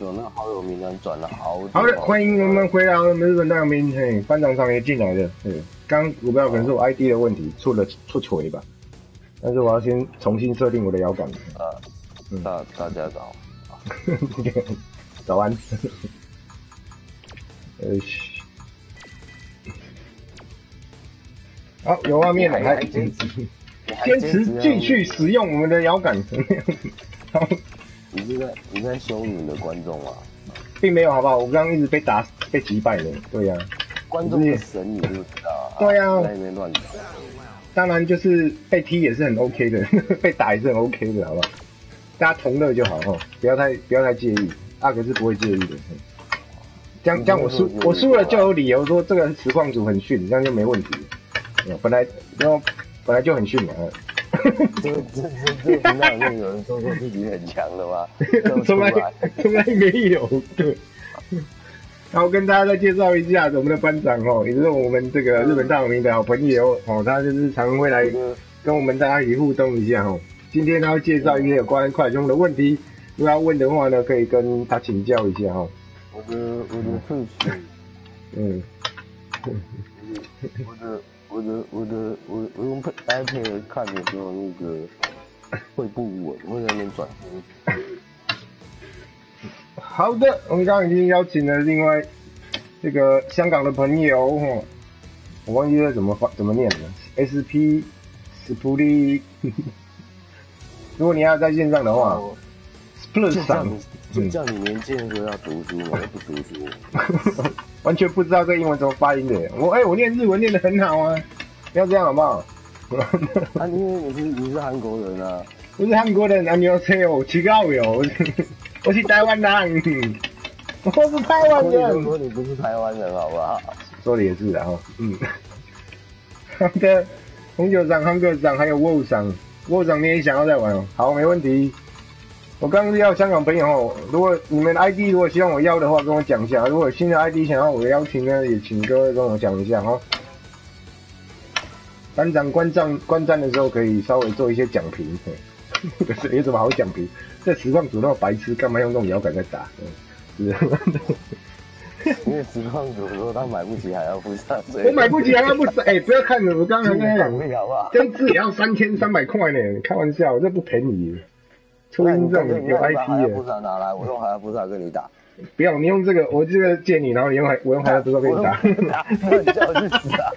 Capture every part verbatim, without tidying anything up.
有那个好友名单转了好久。 好的，欢迎我们回来我们日本大名兵，嘿，班长上也进来了，对，刚我不知道可能是我 I D 的问题出了出锤吧，但是我要先重新设定我的摇杆。 啊，嗯、大大家早， 早安。呃，好，有画面了，还坚持坚持继续使用我们的摇杆。好， 你是在你在羞辱你的观众啊？ 并没有，好不好？我刚刚一直被打被击败了，对呀、啊。 观众是神，你就知道啊。 对呀、啊， 在那边乱打。 当然就是被踢也是很 OK 的，被打也是很 OK 的，好不好？大家同乐就好哦，不要太不要太介意，阿哥是不会介意的。这样这样我输我输了就有理由说这个实况组很逊，这样就没问题。本来然后本来就很逊嘛。 这这这这频道里面有人说过自己很强的吗？ 从来从来没有。对。然后跟大家再介绍一下我们的班长哦，也就是我们这个日本大有名的好朋友哦，他就是常会来跟我们大家一起互动一下哦。今天他要介绍一些有关快充的问题，如果要问的话呢，可以跟他请教一下哦。 我的我的特许， 嗯， 我的我的我的我我用 iPad 看的时候，那个会不稳，会在那边转。 好的，我们刚刚已经邀请了另外这个香港的朋友哦，我忘记了怎么发怎么念了 ，S P Spoolie。如果你要在线上的话 ，Split 上。 就叫你年轻的时候要读书嘛，又不读书， 完全不知道这英文怎么发音的。我哎、欸，我念日文念得很好啊，不要这样好不好？ 啊，因为你是你是韩国人啊， 我是韩国人，안녕하세요，奇高哟，我是台湾人，我是台湾人。 我说你不是台湾人好不好？ 说的也是啊，嗯。好的，红酒长、汉克长还有沃长，沃长你也想要再玩哦？好，没问题。我刚刚要香港朋友哦，如果你们 I D 如果希望我邀的话，跟我讲一下。如果新的 I D 想要我邀请呢，也请各位跟我讲一下哦。班长观战观战的时候，可以稍微做一些讲评。有什么好讲评？这实况组那么白痴，干嘛用这种摇杆在打？是。 因为实况组说他买不起还要付上税。 我买不起还要付上，哎、欸，不要看了，我刚刚还讲好不好？ 这一支也要三千三百块呢，开玩笑，这不便宜。初音这种有 I P 的， 不少拿来，我用海牙不少跟你打。 不要，你用这个，我这个借你，然后你用海，我用海牙不少跟你打。 你叫我去死啊！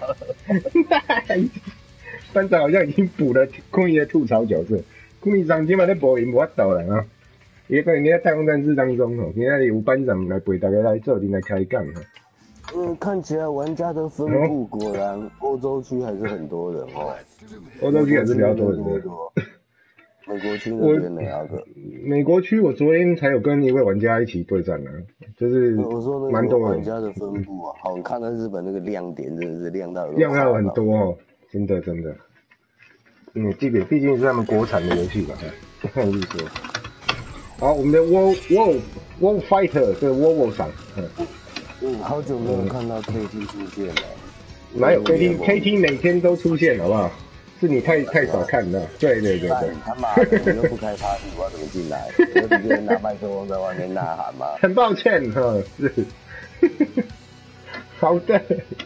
班长好像已经补了空翼的吐槽角色，空翼上今晚在播音，无法度了啊！也可能你在太空战士当中哦，现在有班长来陪大家来这里来开杠哈。 嗯，看起来玩家的分布果然欧洲区还是很多人哦。 欧洲区还是比较多人的。 美国区那边的那个， 美国区我昨天才有跟一位玩家一起对战呢、啊，就是我说蛮多玩家的分布啊，好看到日本那个亮点真的是亮到亮到很多哦，真的真的，嗯，这个毕竟是他们国产的游戏吧，看意思。好，我们的 War War War Fighter 这个 War War 上， 嗯，嗯，好久没有看到 K T 出现了， 哪有 K T K T 每天都出现，好不好？是你太太少看了，对对对对。 他妈的，你又不开 party，我要怎么进来？我直接拿麦克风在外面呐喊吗？ 很抱歉哈，是。好的。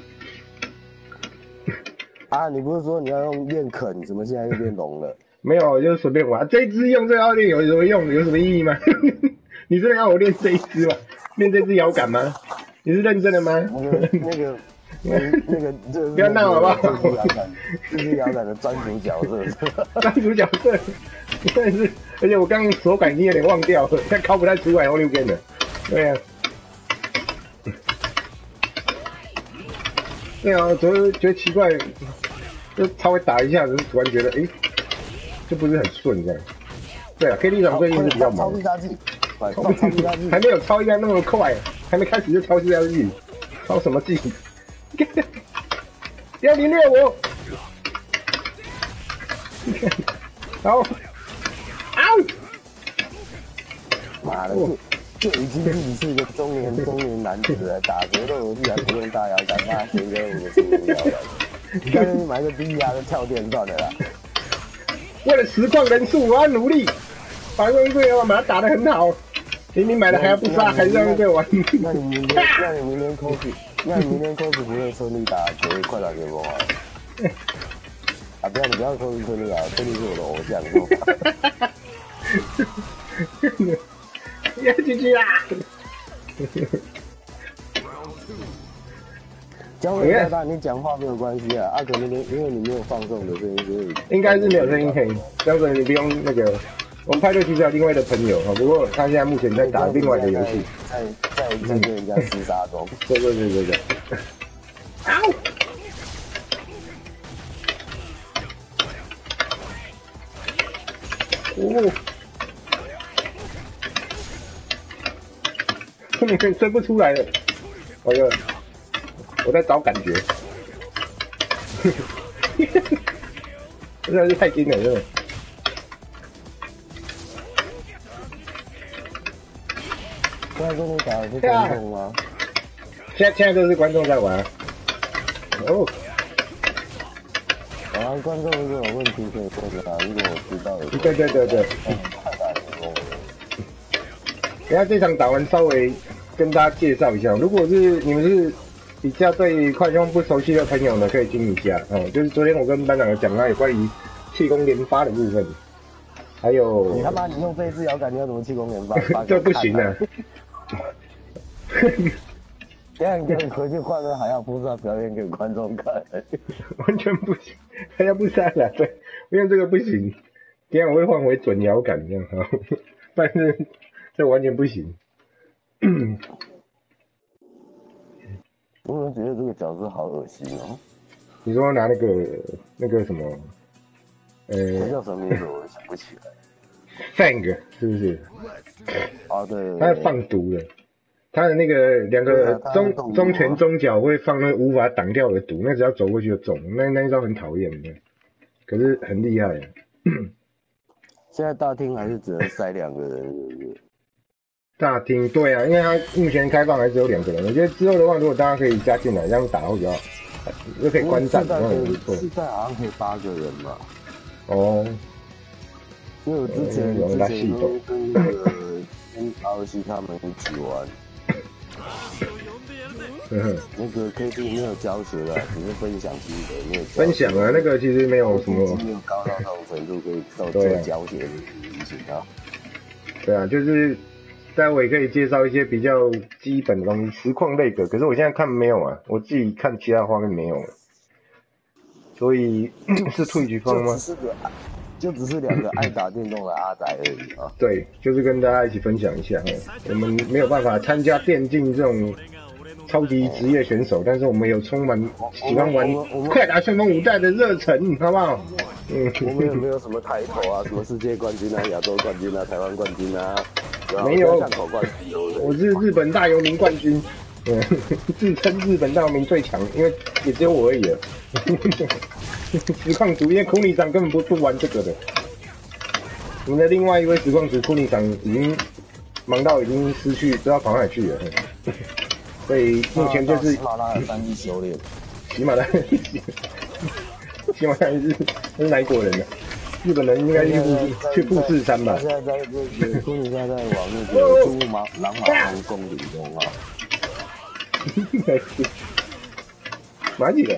啊，你不是说你要用练啃，怎么现在又变聋了？ 没有，就是随便玩。这一支用这个要练有什么用？有什么意义吗？你真的要我练这一支吗？练这支摇杆吗？你是认真的吗？ 那个那个。那那个，这不要闹好不好？ 这是摇杆，这是摇杆的专属角色， 专属角色，真的是，而且我刚刚手感已经有点忘掉了，现在靠不太出来后六边的，对啊，对啊，昨天觉得奇怪，就稍微打一下子，突然觉得哎、欸，就不是很顺这样。对啊 ，K D 场最近是比较忙， 超必杀技， 还没有超应该那么快，还没开始就超必杀技，超什么技？不要凌虐我！好，啊！ 妈的，就就已经自己是一个中年中年男子了，打格斗游戏还不用大摇杆，妈谁跟我们是无聊的？你干脆买个低压的跳电算了啦。 为了实况人数，我要努力，把这个要把它打得很好。 明明买了还要不杀，还让这玩。 那你明天，那你明天 cos， 那你明天 cos 不会顺利打决快打决梦啊？啊，不要你不要 cos 顺利啊，顺利是我的偶像，你知道吗？ 要进去啦！ 姜伟大大，你讲话没有关系啊，啊，可能因为你没有放送的声音，所以应该是没有声音可以。姜伟，你不用那个。我们派对其实有另外的朋友哈，不过他现在目前在打另外的游戏， 在在在跟人家厮杀中。 对对对对对。啊！哦，你可以追不出来了。哎呦，我在找感觉。真的是太惊人了。 现在跟你打的是观众吗？ 现在现在都是观众在玩。哦。 然后观众如果有问题可以问啊，如果我知道的。 对对对对。 太大的问题。 等下这场打完稍微跟大家介绍一下，如果是你们是比较对快充不熟悉的朋友呢，可以听一下哦。就是昨天我跟班长有讲到有关于气功连发的部分。还有你他妈，你用这一支摇杆，你要怎么气功连发？ 这不行啊！ 这样你回去换个海亚菩萨表演给观众看， 完全不行，海亚菩萨了，对，因为这个不行，这样我会换回准摇杆这样哈，但是这完全不行。 我觉得这个角色好恶心哦。 你说拿那个那个什么？呃， 叫什么名字我想不起来。 Fang 是不是？ 啊，对。 他是放毒的，他的那个两个中中拳中脚会放那无法挡掉的毒，那只要走过去就中，那那一招很讨厌的，可是很厉害。 现在大厅还是只能塞两个人，是不是？ 大厅对啊，因为它目前开放还是有两个人，我觉得之后的话，如果大家可以加进来，这样打会比较好，又可以观战，那很不错。 现在好像可以八个人嘛。 哦， 因为我之前之前都跟那个跟阿尔西他们一起玩，那个 K D 没有教学的，只是分享心得，没有分享啊，那个其实没有什么， 没有高到那种程度可以到做教学的事情啊。 对啊，就是待会可以介绍一些比较基本的东西，实况类的，可是我现在看没有啊，我自己看其他画面没有。所以是退局方吗？ 就只是个，就只是两个爱打电动的阿宅而已啊。 对，就是跟大家一起分享一下，我们没有办法参加电竞这种超级职业选手，但是我们有充满喜欢玩快打旋风五代的热忱，好不好？ 嗯，我们有没有什么抬头啊？什么世界冠军啊、亚洲冠军啊、台湾冠军啊？ 没有， 我是日本大游民冠军。嗯，自称日本大名最强，因为也只有我而已了。实况组因为库里长根本不不玩这个的。我们的另外一位实况组库里长已经忙到已经失去，不知道跑哪去了。所以目前就是喜马拉雅山去修炼。 喜马拉雅，喜马拉雅是是哪一国人呢？日本人应该去富去富士山吧？ 现在在那个库里现在在往那个珠穆朗玛峰攻顶中啊。 哪几个？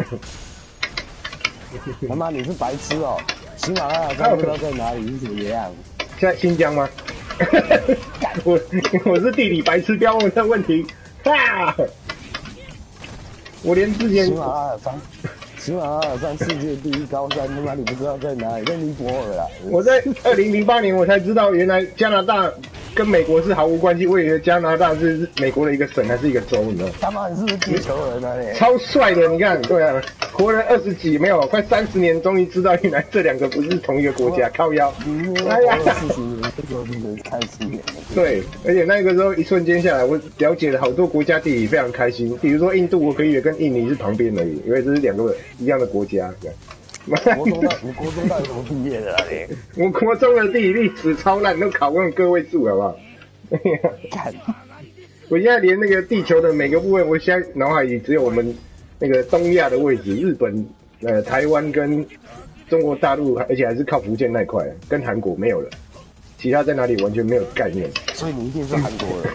他妈你是白痴哦！喜马拉雅山不知道在哪里，是怎么样？ 在新疆吗？我我是地理白痴，不要问这问题。啊！我连之前喜马拉雅山，喜马拉雅山世界第一高山，他妈你不知道在哪里？在尼泊尔啊！ 我在二零零八年我才知道，原来加拿大跟美国是毫无关系，我以为加拿大是美国的一个省还是一个州，你知道吗？ 他妈你是不是地球人啊你？ 超帅的，你看，对啊，活了二十几没有，快三十年，终于知道原来这两个不是同一个国家，靠腰。 哎呀，四十年这个是开心。 对，而且那个时候一瞬间下来，我了解了好多国家地理，非常开心。比如说印度，我可以也跟印尼是旁边而已，因为这是两个一样的国家。 国中到你国中到底怎么毕业的啊你？ 我国中的地理历史超烂，都考过个位数，好不好？ 看， 我现在连那个地球的每个部分，我现在脑海里只有我们那个东亚的位置，日本、呃台湾跟中国大陆，而且还是靠福建那一块，跟韩国没有了。 其他在哪里完全没有概念。 所以你一定是韩国人。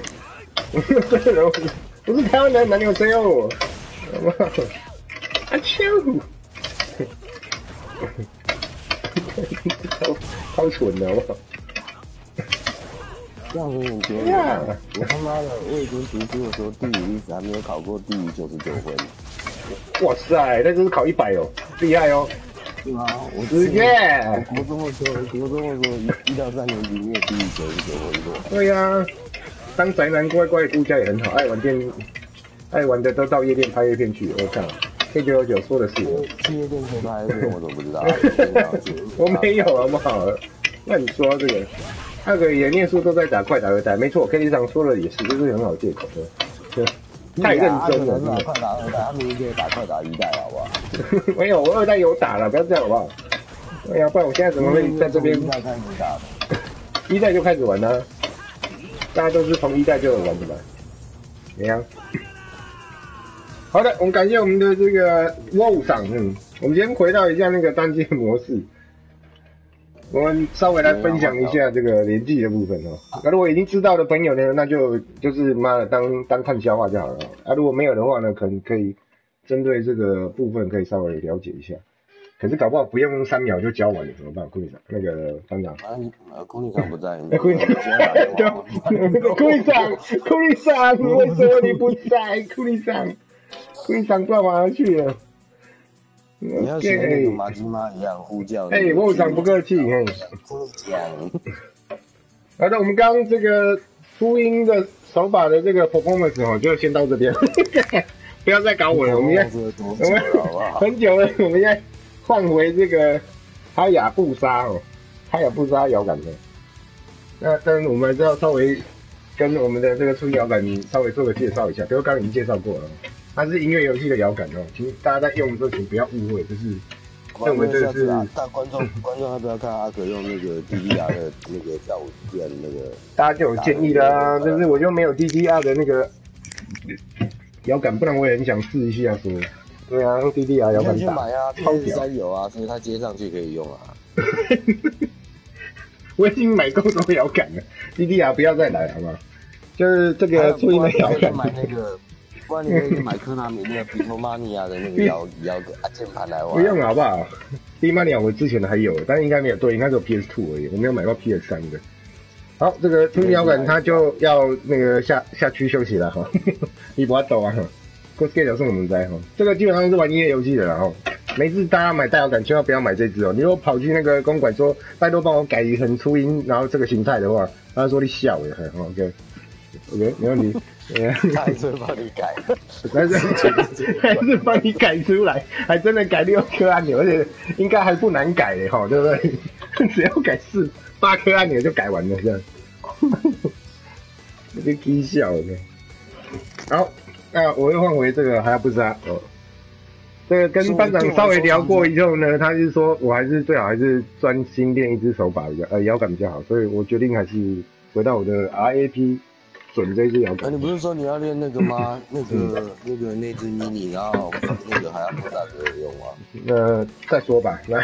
不是台湾人，哪里有谁哦？阿秋，超超蠢的，好不好？ 这样子很丢脸。我他妈的，我以前读书的时候，地理历史还没有考过低于九十九分。 哇塞，那就是考一百哦，厉害哦！ 对啊，我直接。 我国中的时候，国中的时候一一到三年级没有低于九十九分过。 对呀、啊，当宅男乖乖，物价也很好，爱玩电，爱玩的都到夜店拍 A 片去。我靠 ，K 九九九说的是。 去夜店可以拍 A 片，我怎么不知道？ 我没有好不好？那你说这个？那个也念书都在打快打二代，没错 ，K D 上说的也是，这是很好借口的，太认真了。 打快打二代，他明明可以打快打一代，好不好？ 没有，我二代有打了，不要这样好不好？哎呀，不然我现在怎么会在这边？ 一代开始打， 一代就开始玩呢、啊，大家都是从一代就有玩的嘛，怎样？好的，我们感谢我们的这个 WoW 上，嗯，我们先回到一下那个单机模式。我们稍微来分享一下这个联机的部分哦。那如果已经知道的朋友呢，那就就是妈的当当看笑话就好了。啊，如果没有的话呢，可能可以针对这个部分可以稍微了解一下。可是搞不好不用三秒就教完了，怎么办？库里长，那个班长。 啊，库里长不在。 库里长，库里长，库里长，为什么你不在？库里长，库里长干嘛去了？ 你要学那个马吉妈一样呼叫。 哎，沃长不客气，嘿。 讲。 好的，我们刚刚这个初音的手把的这个 performance 哦，就先到这边，不要再搞我了。我们现在我们很久了，我们现在换回这个哈雅布莎哦，哈雅布莎摇杆的。那但是我们还是要稍微跟我们的这个初音摇杆稍微做个介绍一下，比如刚刚已经介绍过了。它是音乐游戏的摇杆哦，请大家在用的时候请不要误会，就是认为这是。 大观众观众要不要看阿可用那个 D D R 的那个跳舞片那个？ 大家就有建议啦，就是我就没有 D D R 的那个摇杆，不然我也很想试一下说。对啊，用 D D R 摇杆打。 去买啊 ，P S 三有啊，所以它接上去可以用啊。 我已经买够多摇杆了 ，D D R 不要再来好不好？就是这个初音的摇杆。 买那个。不然你可以去买科纳米那个 Beatmania 的那个摇摇个啊键盘来玩。 不用了好不好 ？Beatmania 我之前的还有，但是应该没有，对，应该只有 P S 二 而已，我没有买到 P S 三的。好，这个初音摇杆它就要那个下下区休息了哈，你不要抖啊哈 ，Cosgate 是我们在哈，这个基本上是玩音乐游戏的了哈。每次大家买大摇杆，千万不要买这只哦。你如果跑去那个公馆说，拜托帮我改成初音，然后这个形态的话，他说你笑的，OK。OK， 没问题。 他还是帮你改， 还是还是帮你改出来，还真的改六颗按钮，而且应该还不难改的哈，对不对？只要改四八颗按钮就改完了，这样。有点搞笑的。好，那我又换回这个还不是啊？哦，这个跟班长稍微聊过以后呢，他是说我还是最好还是专心练一只手把比较呃摇杆比较好，所以我决定还是回到我的 R A P。准这只摇杆、 啊，你不是说你要练那个吗？那个、那个那只 mini， 然后那个还要多大个用吗？ 呃，再说吧，来，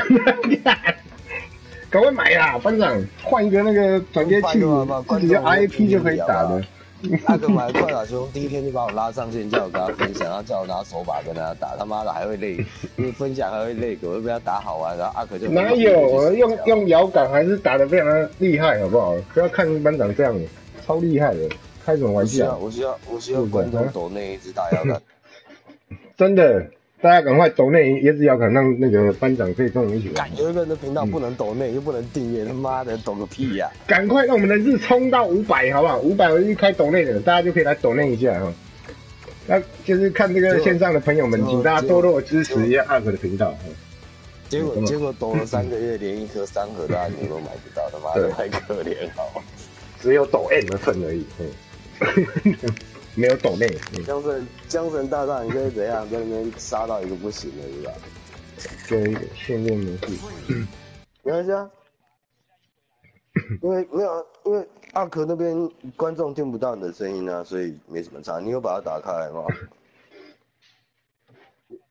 赶快买啦，班长，换一个那个转接器，自己的 R A P 就可以打的。 阿哥买快打兄，第一天就把我拉上线，叫我跟他分享，然后叫我拿手把跟他打，他妈的还会累，因为分享还会累，我就被他打好玩，然后阿哥就哪有用用摇杆还是打得非常的厉害，好不好？不要看班长这样，超厉害的。开什么玩笑？ 我需要我需要观众抖那一只大摇杆， 真的，大家赶快抖那一只摇杆，让那个班长可以跟我们一起玩。 有一个人的频道不能抖内，又不能订阅，他妈的抖个屁呀！ 赶快让我们的日冲到五百，好不好？五百我就开抖内的，大家就可以来抖内一下哈。那就是看这个线上的朋友们，请大家多多支持一下阿克的频道。 结果结果抖了三个月，连一颗三盒的按钮都买不到，他妈的太可怜了。 只有抖 M 的份而已。没有抖内， 江神江神大大，你可以怎样在那边杀到一个不行了，是吧？ 跟训练模式， 没关系啊，因为没有，因为阿可那边观众听不到你的声音啊，所以没什么差。你有把它打开来吗？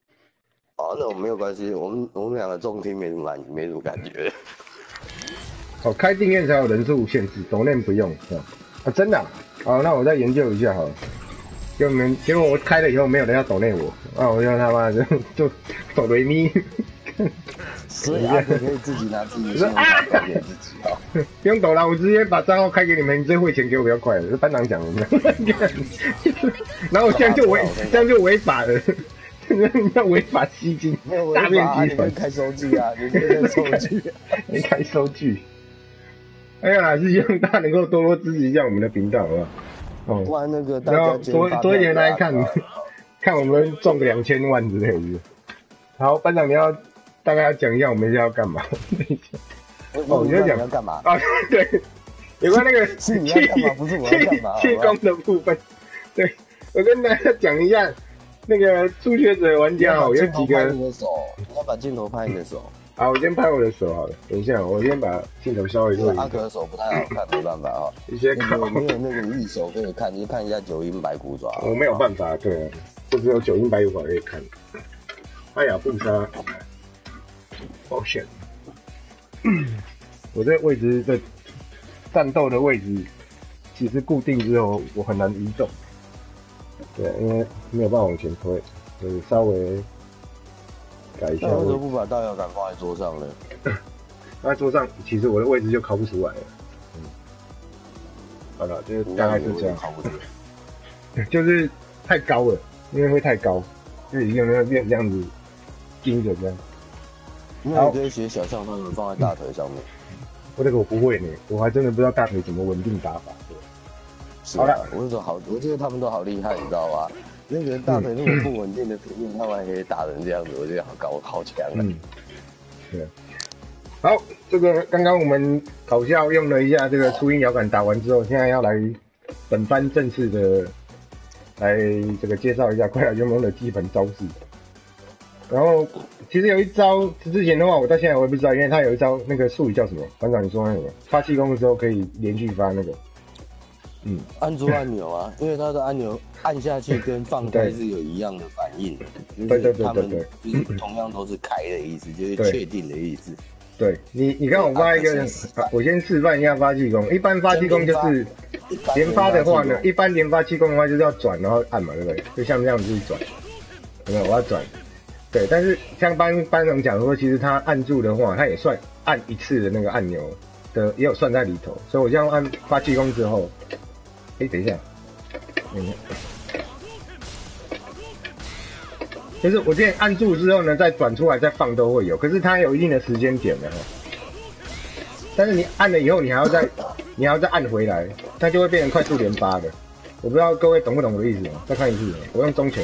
好，那我没有关系，我们我们两个重听没什么感没什么感觉。 哦，开订阅才有人数限制，抖内不用。啊，真的、啊？好，那我再研究一下好了。结果们结果我开了以后没有人要抖内我，啊，我就他妈的就抖雷咪。 所以阿哥可以自己拿自己的信用卡抖给自己啊。 不用抖了，我直接把账号开给你们，你直接汇钱给我比较快。是班长讲的。然后这样就违，这样就违法了。要违法吸金，大面积团开收据啊，你这个收据， 没开收据。哎呀，是希望大家能够多多支持一下我们的频道，好不好？哦， 不然那个大然后家多多一点来看，看我们中个两千万之类的。好，班长你要大概要讲一下我们要干嘛？ 哦，你要讲要干嘛啊？对，有关那个是你要干嘛，不是我要干嘛？ 气功的部分，对我跟大家讲一下。那个初学者玩家哦，有几个。 你的手，你要把镜头拍你的手。 好，我先拍我的手好了。等一下，我先把镜头稍微做一下。 阿哥的手不太好看，没办法哈。 一些没有没有那个玉手可以看，你看一下九阴白骨爪。 我没有办法，对，就只有九阴白骨爪可以看。哎呀，布莎，抱歉。我这位置的战斗的位置，其实固定之后我很难移动。对，因为没有办法往前推，所以稍微改一下。 那为什么不把大摇杆放在桌上呢？ 放在桌上，其实我的位置就靠不出来了。嗯，好了，就是大概就这样。 靠不出来， 就是太高了，因为会太高，就已经没有变这样子盯着这样。 那你可以学小象他们放在大腿上面。 我这个我不会呢，我还真的不知道大腿怎么稳定打法。 好了，我说好，我觉得他们都好厉害，你知道吧？那个大腿那么不稳定的平面，他们还可以打成这样子，我觉得好高好强啊！ 嗯，对。好，这个刚刚我们搞笑用了一下这个初音摇杆打完之后，现在要来本番正式的来这个介绍一下快打旋风的基本招式。然后其实有一招之前的话，我到现在我也不知道，因为他有一招那个术语叫什么？班长你说那个发气功的时候可以连续发那个。嗯， 按住按钮啊，因为它的按钮按下去跟放开是有一样的反应，就是他们就是同样都是开的意思，就是确定的意思。 对你，你看我发一个，我先示范一下发气功。一般发气功就是连发的话呢，一般连发气功的话就是要转，然后按嘛，对不对？就像这样子转，有没有？我要转。对，但是像班班长讲说，其实他按住的话，他也算按一次的那个按钮的，也有算在里头。所以我这样按发气功之后。哎、欸，等一下，等一下，就是我之前按住之后呢，再转出来再放都会有，可是它有一定的时间点的哈。但是你按了以后，你还要再，你还要再按回来，它就会变成快速连发的。我不知道各位懂不懂我的意思吗？再看一次，我用中拳，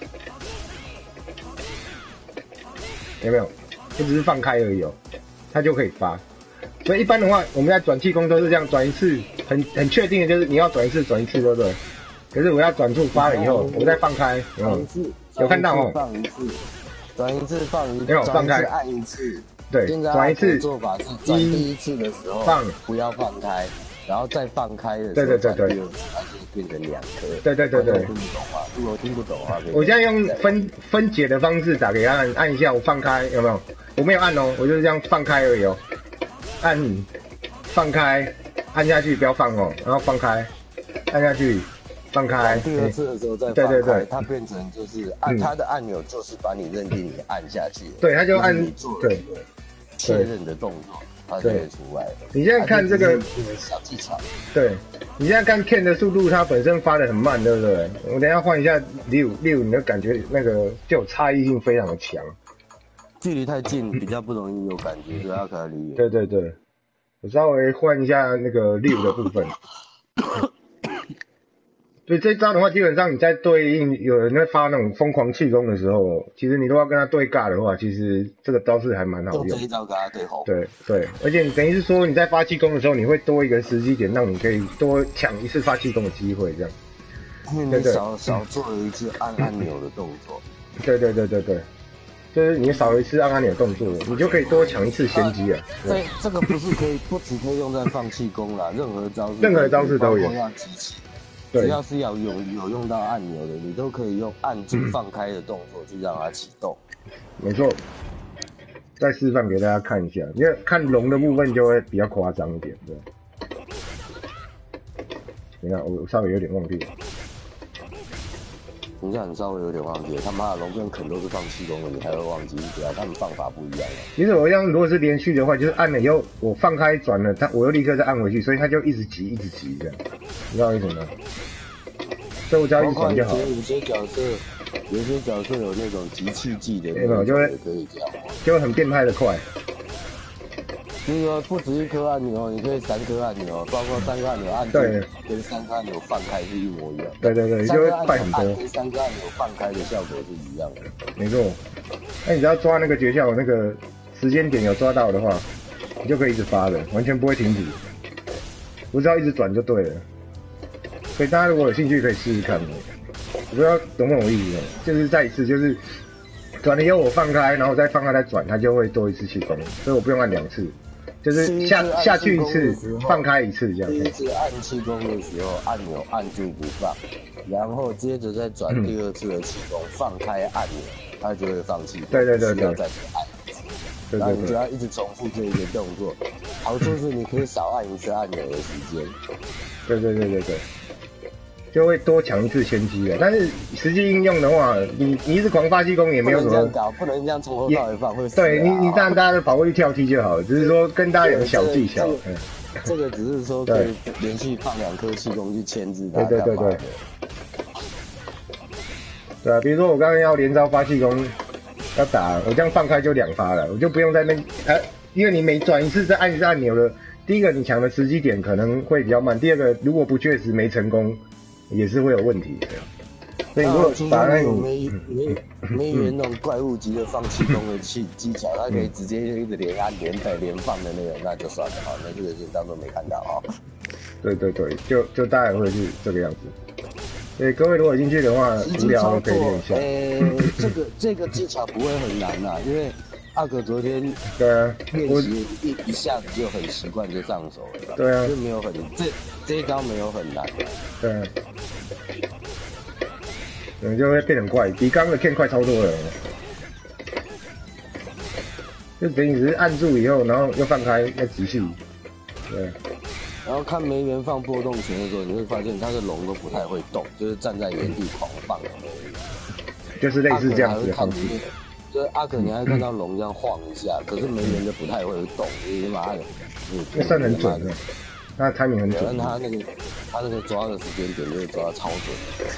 有没有？就只是放开而已哦，它就可以发。所以一般的话，我们在转气功都是这样转一次，很很确定的就是你要转一次，转一次，对不对？可是我要转住发了以后，我再放开，有有看到哦？ 放一次，转一次放一次， 没有放开， 按一次。 对，转一次。 做法是转第一次的时候放， 不要放开，然后再放开的时候， 对对对对， 它就变成两颗。 对对对对。 听不懂啊？如果听不懂的话， 我现在用分分解的方式打给他按，按一下，我放开，有没有？我没有按哦，我就是这样放开而已哦。按放开，按下去不要放哦，然后放开，按下去，放开。 第二次的时候再放开，对对对，它变成就是按、嗯、它的按钮就是把你认定你按下去， 对，它就按你做了一个确认的动作，它就会出来了。 你现在看这个小技巧， 对你现在看 Ken 的速度，它本身发的很慢，对不对？我等一下换一下六六，你的感觉那个就差异性非常的强。 距离太近比较不容易有感觉，所以要可能离远。 对对对，我稍微换一下那个六的部分。所以这招的话，基本上你在对应有人在发那种疯狂气功的时候，其实你都要跟他对尬的话，其实这个招式还蛮好用。 用这一招跟他对吼。 对对，而且你等于是说你在发气功的时候，你会多一个时机点，让你可以多抢一次发气功的机会，这样。 因为你少少做了一次按按钮的动作。 对对对对对。就是你少一次按按钮动作，你就可以多抢一次先机啊！ 对，这个不是可以，不只可以用在放气功啦，任何招式， 任何招式都有。 只要是要有有用到按钮的，你都可以用按住放开的动作去让它启动。 没错。 再示范给大家看一下，因为看龙的部分就会比较夸张一点，对。你看，我稍微有点忘记了。 人家你稍微有点忘记了，他妈的龙跟肯都是放气功的，你还会忘记？对啊，他们放法不一样啊。 其实我这样如果是连续的话，就是按了以后我放开转了，它我又立刻再按回去，所以它就一直急一直急这样，你知道为什么吗？所以我只要一直转就好了。 有些角色，有些角色有那种集气技的， 对吧？就会可以这样， 就会很变态的快。 就是说不止一颗按钮，你可以三颗按钮，包括三个按钮按住，跟三个按钮放开是一模一样。 对对对，就会快很多。 跟三个按钮放开的效果是一样的。 没错。那你只要抓那个诀窍，那个时间点有抓到的话，你就可以一直发了，完全不会停止。我只要一直转就对了。所以大家如果有兴趣可以试试看。我不知道懂不懂我意思？就是再一次就是转了以后我放开，然后再放开再转，它就会多一次气功，所以我不用按两次。就是下下去一次，放开一次这样。 第一次按气功的时候，按钮按住不放，然后接着再转第二次的气功，嗯、放开按钮，它就会放气。 对对对对。 再去按一次，然后你就要一直重复这一个动作。好处是你可以少按一次按钮的时间。 对对对对对。就会多抢一次先机了，但是实际应用的话，你你一直狂发气功也没有什么， 不能这样搞，不能这样从头到尾放，会死、啊。 对你你当然大家都跑过去跳踢就好了，只是说跟大家有个小技巧。 这个, 这个只是说可以连续放两颗气功去牵制它。 对对对对。对啊，比如说我刚刚要连招发气功要打，我这样放开就两发了，我就不用在那哎，因为你每转一次再按一次按钮了，第一个你抢的时机点可能会比较慢，第二个如果不确实没成功。也是会有问题的，所以如果把那种没没没有那种怪物级的放气功的技技巧，它可以直接一直连按连摆连放的那种，那就算了哈，那这个就当做没看到啊。 对对对，就就大概会是这个样子。所以各位如果有兴趣的话，无聊可以练一下。 呃，这个这个技巧不会很难呐，因为阿可昨天对啊练习一一下子就很习惯就上手了， 对啊， 就没有很这这一招没有很难。 对啊。嗯，就会变很怪，比刚刚的 Ken 快超多了。就等于只是按住以后，然后又放开，要直系。对。 然后看梅园放波动拳的时候，你会发现他的龙都不太会动，就是站在原地狂放的而已。 就是类似这样子的方式。 就是阿可，你还看到龙这样晃一下，嗯、可是梅园的不太会动，你妈的， 那算很准的。那 timing 很准。 但他那个他那个抓的时间点就是抓超准。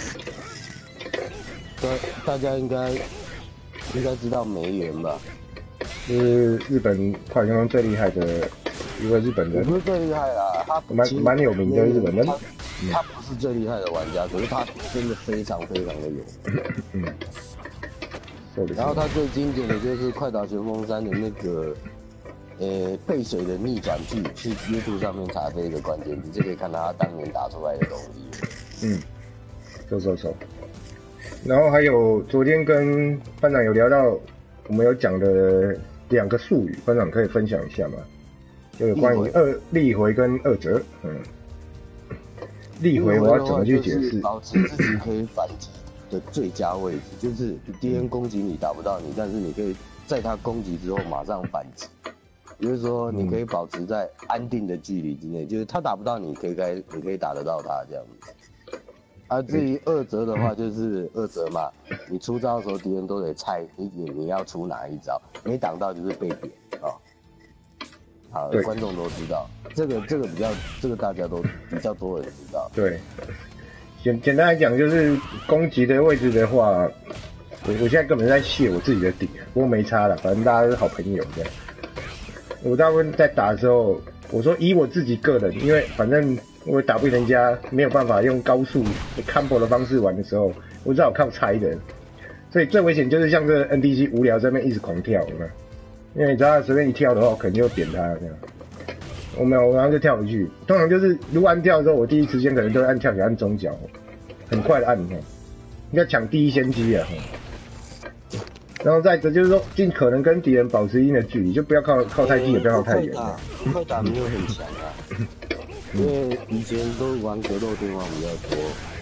大大家应该应该知道梅园吧？ 就是日本快枪中最厉害的一位日本人。 不是最厉害啦，他蛮蛮有名的日本人。 他, 他不是最厉害的玩家，可是他真的非常非常的有。嗯。然后他最经典的就是《快打旋风三》的那个，呃，背水的逆转技，去 YouTube 上面查这一个关键字，就可以看到他当年打出来的东西。嗯， 收收收。然后还有昨天跟班长有聊到，我们有讲的两个术语，班长可以分享一下吗？就有关于二力回跟二折。嗯，力回我要怎么去解释？ 保持自己可以反击的最佳位置，就是敌人攻击你打不到你，但是你可以在他攻击之后马上反击，也就是说你可以保持在安定的距离之内，就是他打不到你，可以该你可以打得到他这样子。啊，至于二折的话，就是二折嘛，你出招的时候敌人都得猜你你你要出哪一招，没挡到就是被点啊。好，观众都知道，这个这个比较这个大家都比较多人知道。 对。简简单来讲，就是攻击的位置的话，我我现在根本在卸我自己的底，不过没差了，反正大家是好朋友这样。我大部分在打的时候，我说以我自己个人，因为反正我打不赢人家，没有办法用高速 combo 的方式玩的时候，我只好靠猜的。所以最危险就是像这个 N P C 无聊在那边一直狂跳，有没有？因为你知道他随便一跳的话，我可能就会扁他这样。我没有，我然后就跳回去。通常就是如果按跳的时候，我第一时间可能都会按跳起来按中脚，很快的按一下，要抢第一先机啊。然后再者就是说，尽可能跟敌人保持一定的距离，就不要靠靠太近，也不要靠太远。 快打没有很强啊，因为以前都玩格斗天王比较多，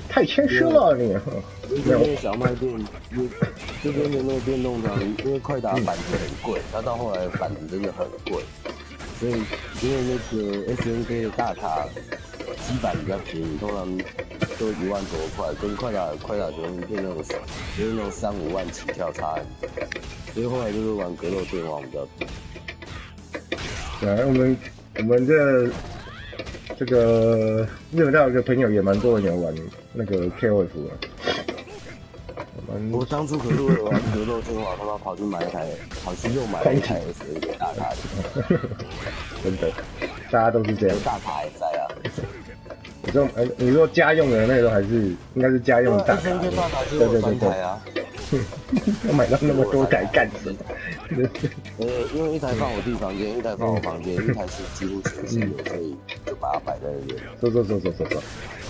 太谦虚了你。 这边小卖店，因这边的那个电动厂，因为快打板子很贵，它到后来板子真的很贵，所以因为那个 S N K 的大卡基板比较便宜，通常都一万多块，跟快打快打球一片那种就是那种三五万起跳差很多，所以后来就是玩格斗电玩比较多。 对啊，我们我们这这个日本大有一个朋友也蛮多人有玩那个 K O F 的。 我当初可是为了玩格斗电话，他妈跑去买一台，跑去又买了一台 S N K 大卡的。 真的，大家都是这样。 大卡还在啊。 你说，呃，你说家用的那个还是应该是家用大卡。 S N K 大卡就有三台啊。 要买到那么多台干什么？ 呃，因为一台放我弟房间，一台放我房间，一台是几乎全新的，所以就把它摆在那边。 说说说说说说。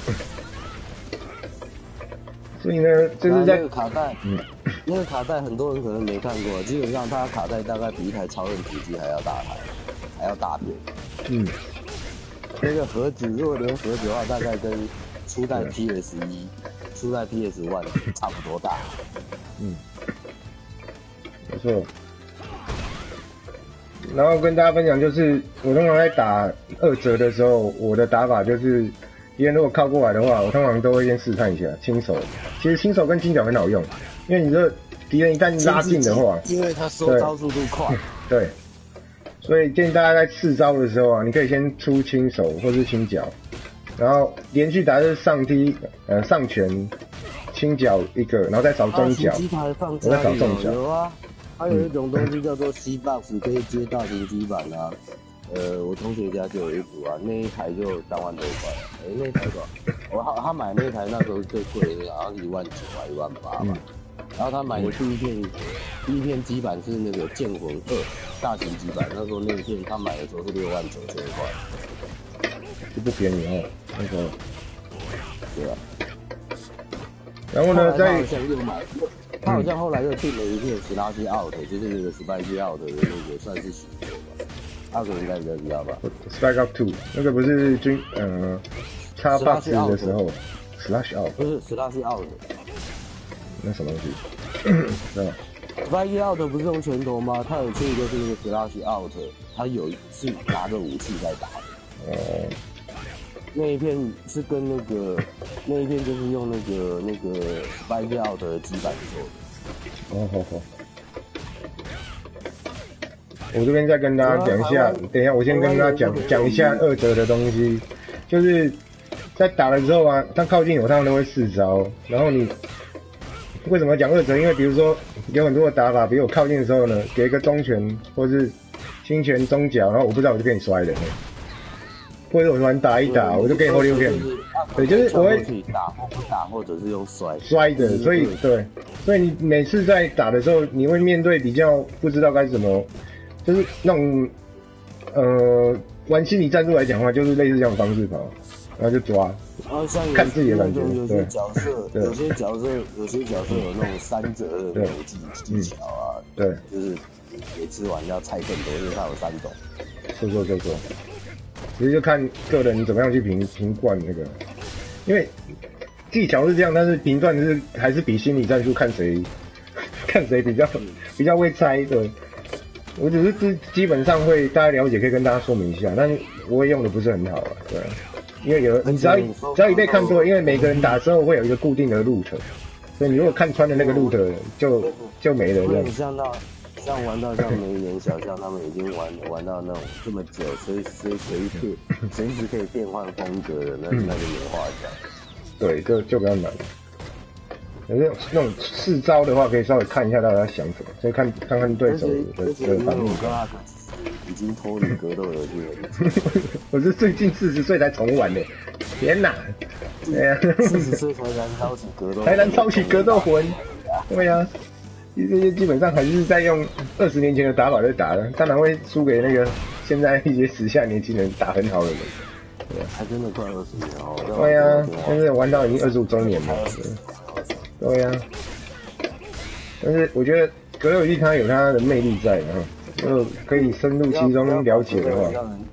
所以呢，就是在那个卡带，嗯，那个卡带很多人可能没看过，基本上它的卡带大概比一台超人主机还要大台，还要大片。 嗯， 那个盒子如果连盒子的话，大概跟初代 P S 一、初代 P S 一 差不多大。 嗯，没错。然后跟大家分享，就是我通常在打二折的时候，我的打法就是敌人如果靠过来的话，我通常都会先试探一下轻手。其实轻手跟轻脚很好用，因为你这敌人一旦拉近的话， 因为他收招速度快， 对，所以建议大家在试招的时候啊，你可以先出轻手或是轻脚，然后连续打就是上踢呃上拳、轻脚一个，然后再找中脚， 我再找重脚。 有啊，还有一种东西叫做 C box， 可以接大型基板啊。呃，我同学家就有一组啊，那一台就三万多块。哎、欸，那台多少？我他他买那台那时候最贵的，好像一万九啊，一万八吧。嗯、然后他买的第一片，第一片基板是那个剑魂二大型基板，那时候那一片他买的时候是六万九千块， 就不便宜哦。那个， 对啊。 然后呢，在他好像又买，他好像后来又订了一片史拉西 out， 就是那个 Spike out 的那个算是新车吧。二个应该比较知道吧 ？Spike Up Two 那个不是军呃叉 box 的时候 ，Slash Out 不是 Slash Out， 那什么东西？对吧 ？Spike Out 不是用拳头吗？他有出一个是那个 Slash Out， 他有是拿着武器在打的。哦。那一片是跟那个那一片就是用那个那个 Spike Out 的基板做的。 哦好好。我这边再跟大家讲一下，等一下我先跟大家讲讲一下二折的东西，就是在打的时候啊，他靠近我，他们都会试招。然后你为什么讲二折？因为比如说有很多的打法，比如我靠近的时候呢，给一个中拳或是轻拳中脚，然后我不知道我就给你摔了，或者我突然打一打，我就给你后六片。对，就是我会打或不打，或者是用摔摔的，所以对，所以你每次在打的时候，你会面对比较不知道该怎么。就是那种，呃，玩心理战术来讲的话，就是类似这种方式跑，然后就抓， 然后像看自己的感觉。 有些角色，有些角色，有些角色有那种三折的那种技技巧啊， 对， 就是每次玩要猜更多，因为它有三种。 说说说说，其实就看个人怎么样去评评断那个，因为技巧是这样，但是评断是还是比心理战术看谁看谁比较比较会猜的。我只是基基本上会大家了解，可以跟大家说明一下，但是我也用的不是很好啊，对，因为有你只要只要一被看多，因为每个人打之后会有一个固定的路程，所以你如果看穿了那个路程，就就没了这样。 像到像玩到像梅园小象他们已经玩玩到那种这么久，随随随便随时可以变换风格的，那那就没话讲。 对，就就比较难。可是那种试招的话，可以稍微看一下大家想什么，所以看看看对手的的反应。 已经脱离格斗游戏了。 我是最近四十岁才重玩的，天哪！对呀， 四十岁才燃烧起格斗， 才燃烧起格斗魂。对呀，这些基本上还是在用二十年前的打法在打的，当然会输给那个现在一些时下年轻人打很好的人。 对，还真的快二十年哦。 对呀，但是玩到已经二十五周年了。对呀，但是我觉得格斗游戏它有它的魅力在，然后就可以深入其中了解的话， 两个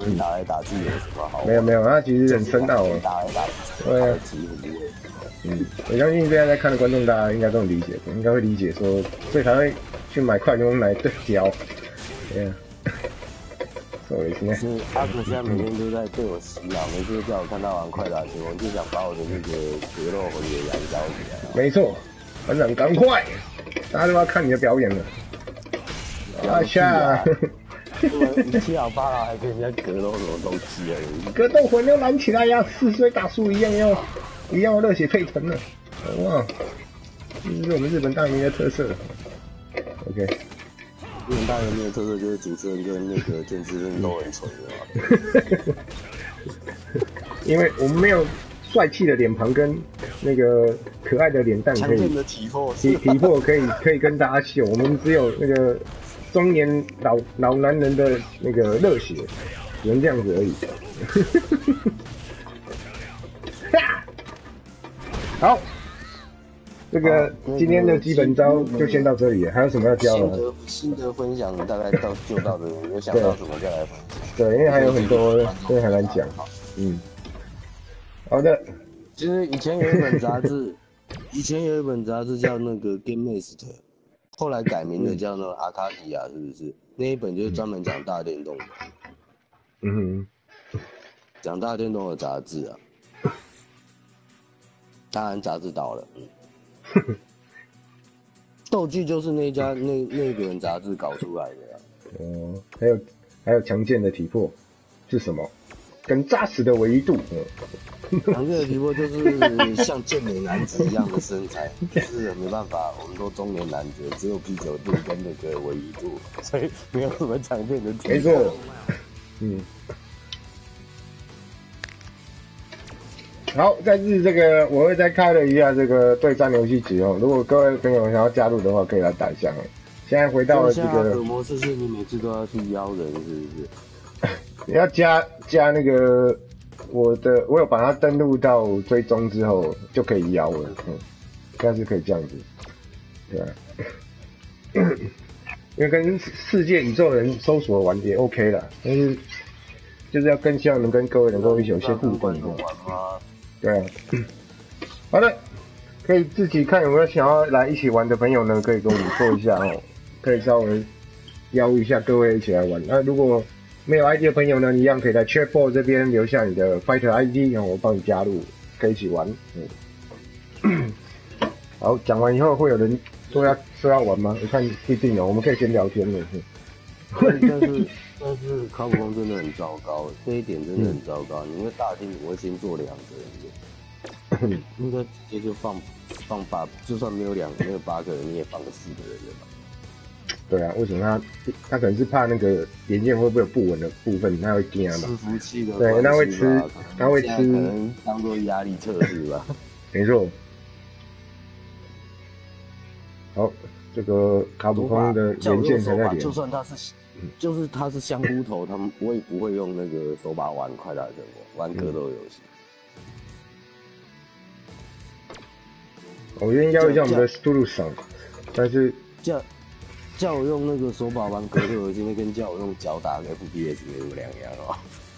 你打来打去有什么好？ 没有没有，他其实很深奥哦。 打来打去， 对啊， 几乎不会。 嗯，我相信现在在看的观众，大家应该都能理解，应该会理解说，所以才会去买快牛奶对胶。对啊。所以现在是阿哥现在每天都在对我洗脑，每次叫我看他玩快打球，我就想把我的那个格斗魂给燃烧起来。 没错，班长赶快，大家都要看你的表演了。阿夏， 你七老八老还跟人家格斗什么东西而已？ 格斗魂要燃起来呀！四岁大叔一样要一样要热血沸腾了，哇！这是我们日本大名的特色。OK。 日本大人民的特色就是主持人跟那个剑之人都很蠢的嘛。 因为我们没有帅气的脸庞跟那个可爱的脸蛋可以， 强健的体魄， 体体魄可以可以跟大家秀，我们只有那个中年老老男人的那个热血，只能这样子而已。好。这个今天的基本招就先到这里，还有什么要教的？ 心得心得分享大概到就到这里，有想到什么再来分享。 对，因为还有很多，所以很难讲。嗯，好的。 其实以前有一本杂志，以前有一本杂志叫那个 Game Master， 后来改名的叫那个阿卡迪亚，是不是？那一本就是专门讲大电动的。 嗯哼， 讲大电动的杂志啊。当然杂志倒了。嗯。斗剧就是那家那那个人杂志搞出来的呀、啊。 哦，还有还有强健的体魄是什么？跟扎实的维度。 强健的体魄就是像健美男子一样的身材，就是没办法，我们都中年男子，只有啤酒肚跟那个维度，所以没有什么强健的体魄。 没错。嗯。好，在日这个我会再开了一下这个对战游戏局哦。如果各位朋友想要加入的话，可以来打一下哦。现在回到了这个模式是你每次都要去邀人，是不是？ 你要加加那个我的，我有把它登录到追踪之后就可以邀了，嗯，应该是可以这样子，对啊。因为跟世界宇宙人搜索玩也 OK 啦，但是就是要更希望能跟各位能够一起有些互动，对啊。好的，可以自己看有没有想要来一起玩的朋友呢，可以跟我们说一下哦，可以稍微邀一下各位一起来玩。那如果没有 I D 的朋友呢，你一样可以在 Chatbot 这边留下你的 Fighter I D， 然后我帮你加入，可以一起玩。嗯，好，讲完以后会有人说要说要玩吗？我看不一定哦，我们可以先聊天了。 但是但是卡普空真的很糟糕，这一点真的很糟糕。你因为大厅我会先做两个人，应该直接就放放八，就算没有两没有八个人，你也放个四个人的吧。 对啊，为什么他他可能是怕那个连线会不会有不稳的部分，他会惊嘛？ 伺服器的， 对，他会吃，他会吃，可能当做压力测试吧。 没错。好，这个卡普空的连线才在连， 就算他是，就是他是香菇头，他们我也不会用那个手把玩快打拳，玩格斗游戏。 我愿意邀一下我们的 Stulu 上，但是叫叫我用那个手把玩格斗游戏，那跟叫我用脚打 F P S 没什么两样哦。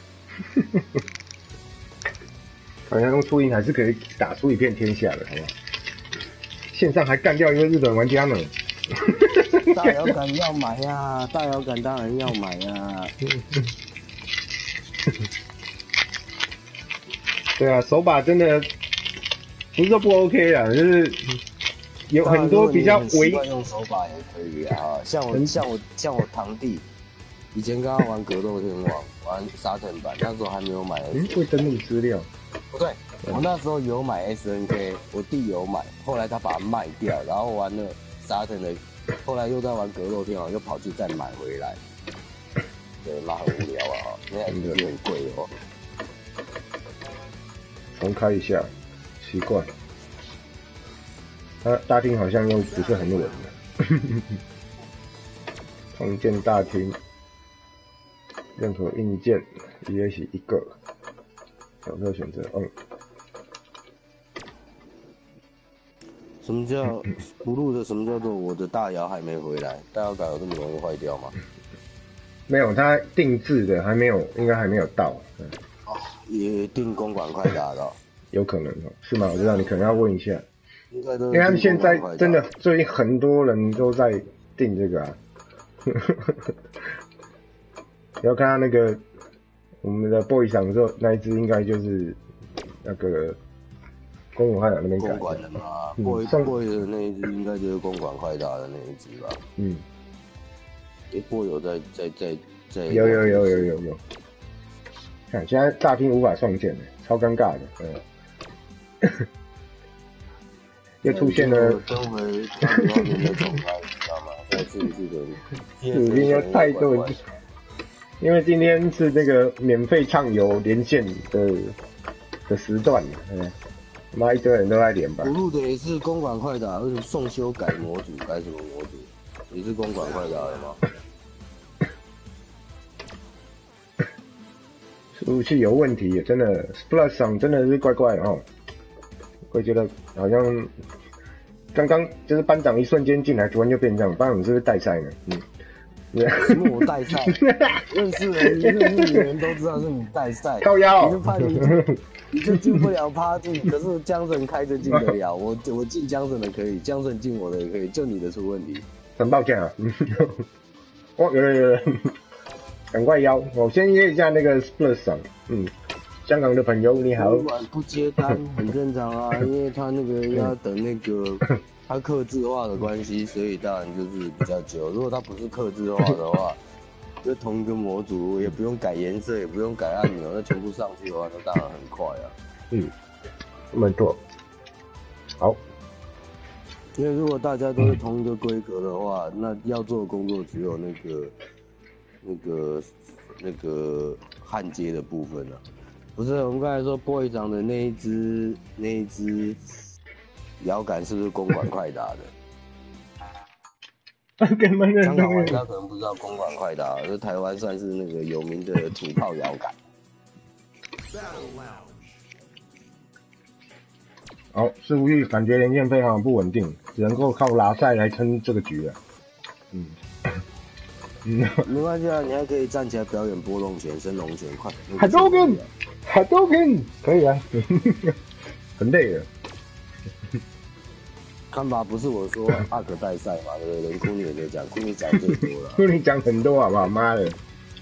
好像用初音还是可以打出一片天下的，好不好？线上还干掉一个日本玩家呢。 大摇杆要买呀、啊，大摇杆当然要买呀、啊。 对啊，手把真的不是说不 OK 啦，就是有很多比较微。 用手把也可以啊，像我像我像我堂弟，以前跟他玩格斗天王，玩沙腾版，那时候还没有买 S N K。 嗯，会登录资料。 不对，我那时候有买 S N K， 我弟有买，后来他把它卖掉，然后玩了沙腾的，后来又在玩格斗天王，又跑去再买回来。对，那很无聊啊，那台机器很贵哦。 重开一下，奇怪，它大厅好像又不是很稳了。重建大厅，任何硬件也许一个，角色选择嗯。 什么叫不录的？什么叫做我的大摇还没回来？大摇杆有这么容易坏掉吗？ 没有，他定制的还没有，应该还没有到。嗯， 哦，也定公馆快打的， 有可能哦，是吗？我知道你可能要问一下， 应该都因为他们现在真的最近很多人都在订这个啊。你要看他那个我们的 boy 上之后那一只，应该就是那个公馆快打那边改公馆的嘛、 嗯、 ，boy boy 的那一只应该就是公馆快打的那一只吧？嗯。诶 ，boy 有在在在在。 有有有有有有。看现在大厅无法上线了，超尴尬的。嗯。又出现了。 登回二零二年的总台，你知道吗？再次这个。 已经有太多人。因为今天是那个免费畅游连线的的时段了，嗯，妈一堆人都在连吧。 我录的也是公馆快打，而且送修改模组，改什么模组？也是公馆快打的吗？ 服务器有问题，真的 ，Splash 上真的是怪怪的哦。会觉得好像刚刚就是班长一瞬间进来，突然就变这样，班长是不是带赛呢？嗯。 什么我带赛？认识人，认识你的人都知道是你带赛。 靠腰， 你就怕你你就进不了 party， 可是江神开着进得了，我我进江神的可以，江神进我的也可以，就你的出问题。 很抱歉啊。哦，有人有人，赶快邀，我先约一下那个 Splash 上，嗯，香港的朋友你好。 今晚不接单很正常啊，因为他那个要等那个。它客制化的关系，所以当然就是比较久。如果它不是客制化的话，就同一个模组，也不用改颜色，也不用改按钮，那全部上去的话，那当然很快啊。 嗯，没错。好， 因为如果大家都是同一个规格的话，那要做的工作只有那个、那个、那个焊接的部分了、啊。不是，我们刚才说 boy 长的那一只，那一只。摇杆是不是公馆快打的？香港玩家可能不知道公馆快打，这台湾算是那个有名的土炮摇杆。 好，伺服器感觉连线非常不稳定，只能够靠拉赛来撑这个局了。嗯， 没关系啊，你还可以站起来表演波动拳、升龙拳，快！ 海多根，海多根，可以啊，很累了。 看法不是我说阿可代赛嘛，对不对？连库尼也在讲，库尼讲最多了。 库尼讲很多好不好？妈的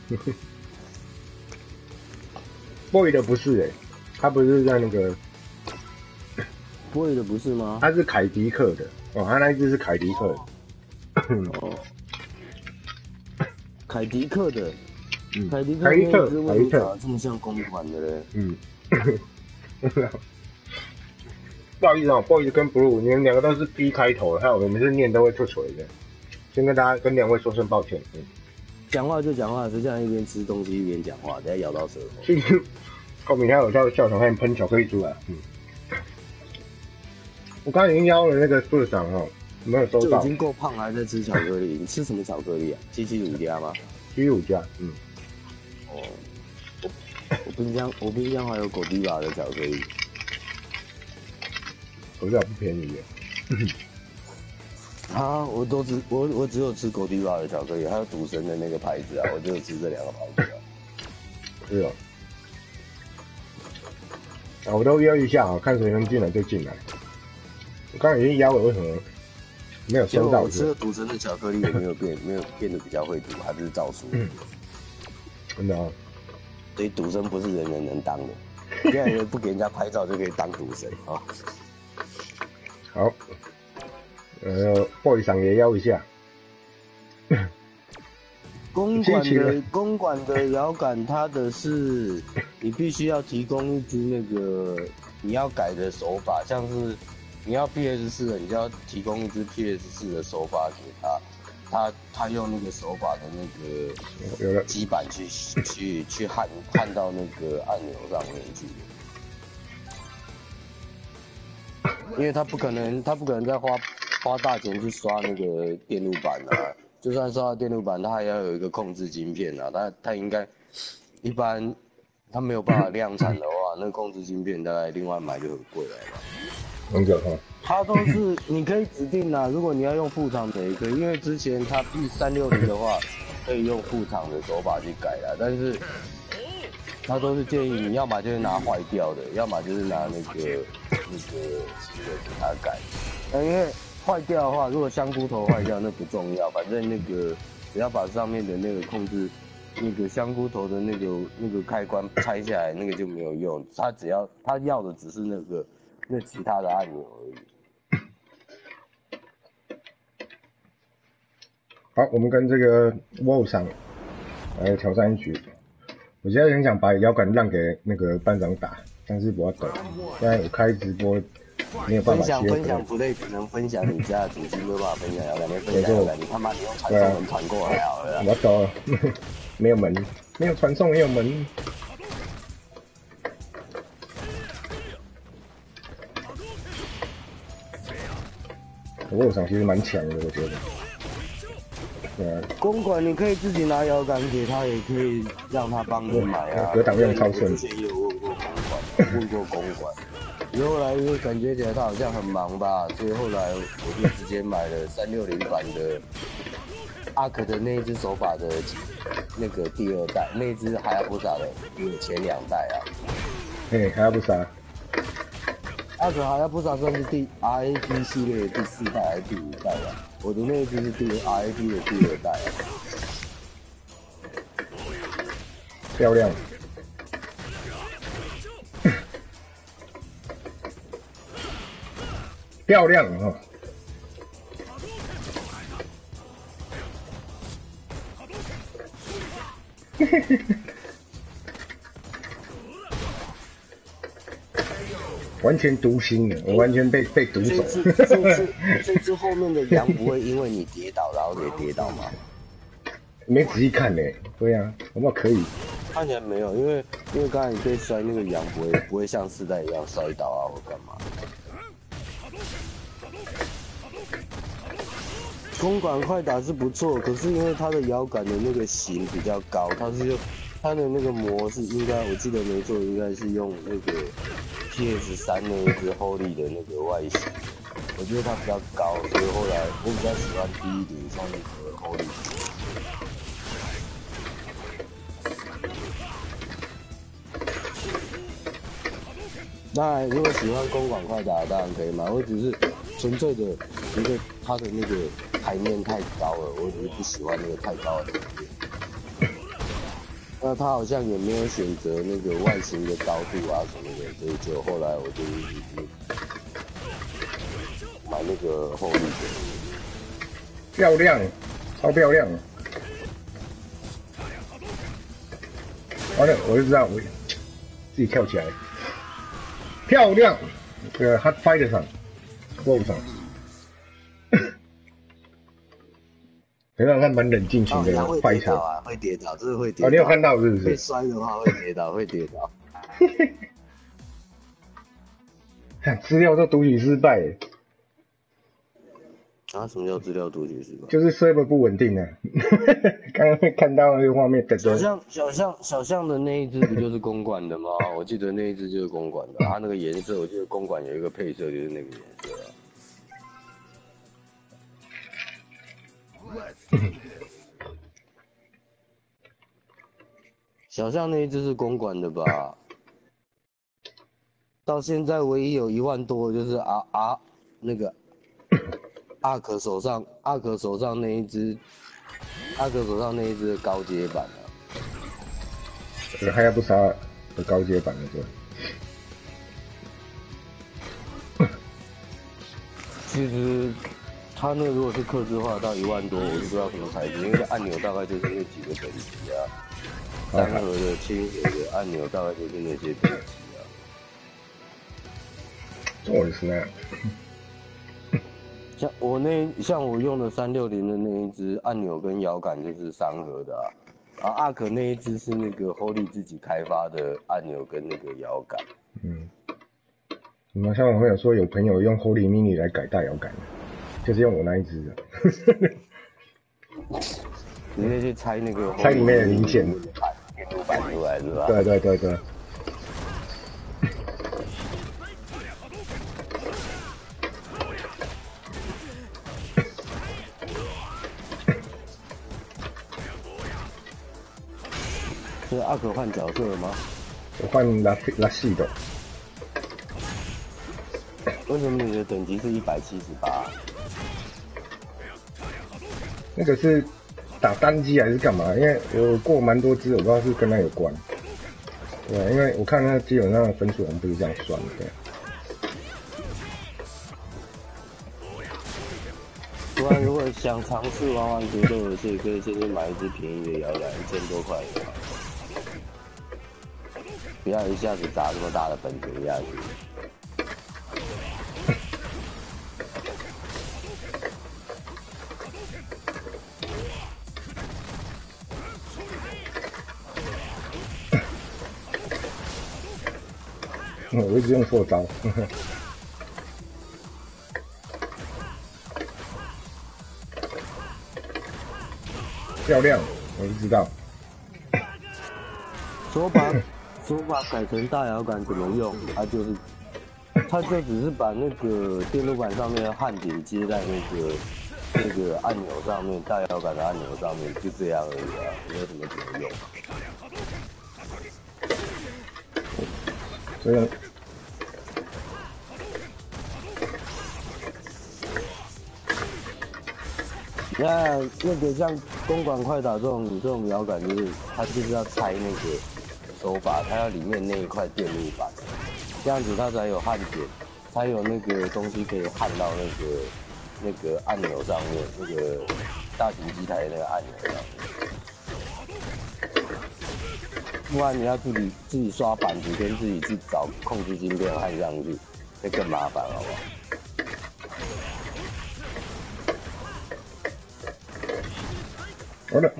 ，boy 的不是哎、欸，他不是在那个 boy 的不是吗？ 他是凯迪克的哦，他那一只是凯迪克的。 哦，凯迪克的， 嗯， 凯迪克， 凯迪克， 凯迪克，这么像公馆的嘞？ 嗯。不好意思哦，不好意思跟 Blue， 你们两个都是 B 开头的，还有我们是念都会出锤的，先跟大家跟两位说声抱歉。嗯， 讲话就讲话，就这样一边吃东西一边讲话，等下咬到舌头。其实后面还有笑笑场，还喷巧克力出来。嗯，我刚才已经邀了那个部长哦，没有收到。 就已经够胖，还在吃巧克力？你吃什么巧克力啊？七七五加吗？ 七七五加，嗯。 哦，我我冰箱我冰箱还有狗迪吧的巧克力。 狗迪吧不便宜耶。 啊，我都只我我只有吃狗迪吧的巧克力，还有赌神的那个牌子啊，我只有吃这两个牌子啊。 是哦。啊，我都邀一下啊，看谁能进来就进来。我刚刚已经邀了，为什么没有收到？ 我吃了赌神的巧克力也没有变，没有变得比较会赌，还不是照输。 嗯，真的啊。 所以赌神不是人人能当的，现在人不给人家拍照就可以当赌神啊。 好，呃 ，boy 上也邀一下。 公馆的公馆的摇杆，它的是你必须要提供一支那个你要改的手法，像是你要 P S 四的，你就要提供一支 P S 四的手法给他，他他用那个手把的那个基板去去去焊焊到那个按钮上面去。因为他不可能，他不可能再花花大钱去刷那个电路板啊。就算刷到电路板，他还要有一个控制晶片啊。他他应该一般他没有办法量产的话，那个控制晶片大概另外买就很贵了嘛。 很可怕。 它都是你可以指定啊，如果你要用副厂的也可以，因为之前它 P 三六零的话， 可以用副厂的手法去改啦，但是他都是建议你要么就是拿坏掉的，要么就是拿那个那个新的给他改。那因为坏掉的话，如果香菇头坏掉那不重要，反正那个只要把上面的那个控制那个香菇头的那个那个开关拆下来，那个就没有用。他只要他要的只是那个那其他的按钮而已。 好，我们跟这个 Wolf 上来挑战一局。我现在很想把摇杆让给那个班长打，但是我要等。现在我开直播没有办法切分享分享 play 只能分享你家的主机，没有办法分享摇杆，连分享摇杆你他妈你用传送门传过来好了。 我要走了，没有门，没有传送，没有门。Wolf 上其实蛮强的，我觉得。 公馆你可以自己拿摇杆给他，也可以让他帮你买啊。 格挡用超顺。 之前也有问过公馆，问过公馆，后来因为感觉起来他好像很忙吧，所以后来我就直接买了三六零版的阿克的那一只手把的那个第二代，那一只哈亚布萨的有前两代啊。 嘿，哈亚布萨。 阿克哈亚布萨算是第 R A P 系列的第四代还是第五代啊？我的那一只是第 R A P 的第二代、啊， 漂亮，漂亮哦！完全读心了，我完全被被读走。 这次这次这次后面的羊不会因为你跌倒然后也跌倒吗？ 没仔细看呢、欸。对啊，有没有可以？ 看起来没有，因为因为刚才你被摔那个羊不会不会像四代一样摔倒啊或干嘛。公馆快打是不错，可是因为它的摇杆的那个型比较高，它是用它的那个模式应该我记得没错，应该是用那个 P S 三那一只 Holy 的那个外形，我觉得它比较高，所以后来我比较喜欢低一点像那个 Holy。当然，如果喜欢公馆快打，当然可以买。我只是纯粹的觉得它的那个台面太高了，我只是不喜欢那个太高的台面。那他好像也没有选择那个外形的高度啊什么的，所以就后来我就一直买那个后立的。 漂亮，超漂亮！完了，我就知道我自己跳起来。漂亮，这个 Hot Fighter 上 ，Wolf 上，很让他蛮冷静型的快车啊，会跌倒，真的会跌倒。 哦，你有看到是不是？ 被摔的话会跌倒，会跌倒。 看资料都读取失败。 啊，什么叫资料读取失败？ 就是 server 不稳定啊。刚刚看到那个画面， 小象小象小象的那一只不就是公馆的吗？我记得那一只就是公馆的，它那个颜色，我记得公馆有一个配色就是那个颜色啊。小象那一只是公馆的吧？到现在唯一有一万多的就是啊啊那个。阿可手上，阿可手上那一只，阿可手上那一只高阶版啊， 这个哈亚布萨的高阶版的对。 其实它那个如果是客制化到一万多，我就不知道什么材质，因为按钮大概就是那几个等级啊，单核的、轻核的按钮大概就是那些等级啊。 そうですね。 像我那像我用的三六零的那一只按钮跟摇杆就是三核的啊，然后阿可那一只是那个 Holy 自己开发的按钮跟那个摇杆。 嗯，你们像我朋友说有朋友用 Holy Mini 来改大摇杆，就是用我那一只的。 直接去拆那个拆里面的零件， 电路板出来是吧？ 对对对对。 所以阿可换角色了吗？ 我换拉拉西的。 为什么你的等级是一百七十八？ 那个是打单机还是干嘛？因为我过蛮多只，我不知道是跟那有关。对，因为我看那基本上的分数我们不是这样算的。 不然如果想尝试玩玩格斗游戏，可以先去买一只便宜的摇篮，一千多块的，不要一下子砸这么大的本钱下去。 我一直用错招。漂亮，我不知道。 手把手把改成大摇杆怎么用？它就是，它就只是把那个电路板上面的焊点接在那个那个按钮上面，大摇杆的按钮上面，就这样而已啊，没有什么怎么用。 这个。 那那个像公馆快打这种这种摇杆，就是它就是要拆那个手把，它要里面那一块电路板，这样子它才有焊点，才有那个东西可以焊到那个那个按钮上面，那个大型机台那个按钮上面。不然你要自己自己刷板子，跟自己去找控制晶片焊上去，会更麻烦，好不好？ 好的。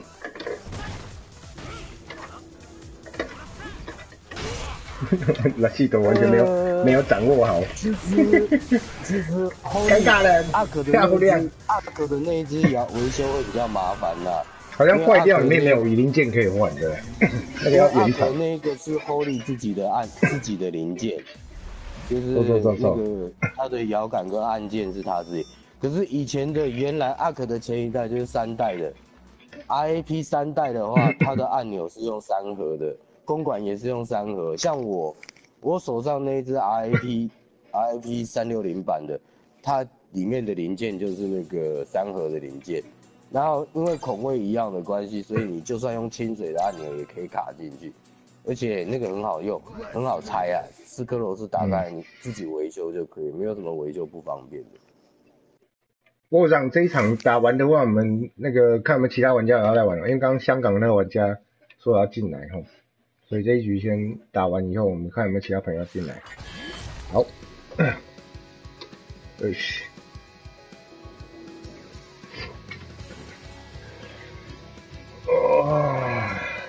拉西多完全没有、呃、没有掌握好。 其实其实尴尬了， 阿可的那一只阿可的那一只摇维修会比较麻烦啦。 好像坏掉，里面没有零件可以换的。那个要原厂。 那个是 Holy 自己的按自己的零件，就是那个它的摇杆跟按键是他自己。可是以前的原来阿可的前一代就是三代的。R A P 三代的话，它的按钮是用三核的，公管也是用三核。像我，我手上那一只 R A P R A P 三六零版的，它里面的零件就是那个三核的零件。然后因为孔位一样的关系，所以你就算用清水的按钮也可以卡进去，而且那个很好用，很好拆啊，四颗螺丝打开，你自己维修就可以，没有什么维修不方便的。 我想这一场打完的话，我们那个看我们其他玩家也要来玩了，因为刚刚香港那个玩家说要进来吼，所以这一局先打完以后，我们看有没有其他朋友要进来。好，哎嘘，哦，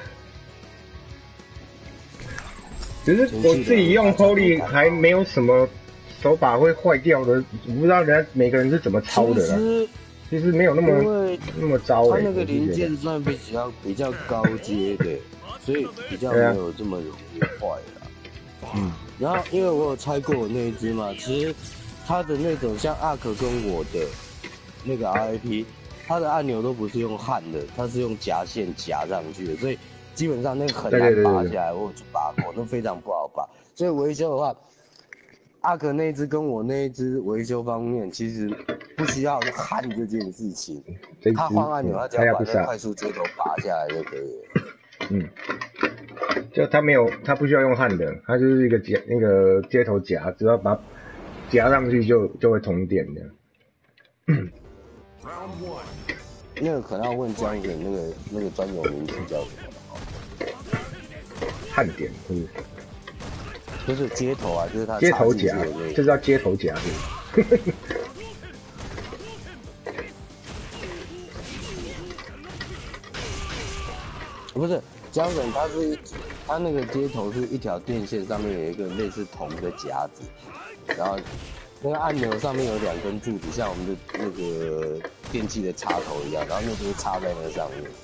只是我自己用 Holy 还没有什么。手把会坏掉的，我不知道人家每个人是怎么操的啦。其实其实没有那么那么糟哎、欸。 它那个零件算比较比较高阶的，所以比较没有这么容易坏啦。嗯。然后因为我有拆过我那一只嘛，其实它的那种像阿可跟我的那个 R A P， 它的按钮都不是用焊的，它是用夹线夹上去的，所以基本上那个很难拔下来。我有去拔过，那非常不好拔。所以维修的话。阿可那一只跟我那一只维修方面其实不需要焊这件事情，他换按钮，他只要把那快速接头拔下来就可以了。 嗯，就他没有，他不需要用焊的，他就是一个夹那个接头夹，只要把它夹上去就就会通电的。 那个可能要问江远那个那个专有名词叫什么？ 焊点是不是？ 就是接头啊，就是它接头夹，这叫接头夹。 不是，江本它是它那个接头是一条电线，上面有一个类似铜的夹子，然后那个按钮上面有两根柱子，像我们的那个电器的插头一样，然后那就是插在那上面。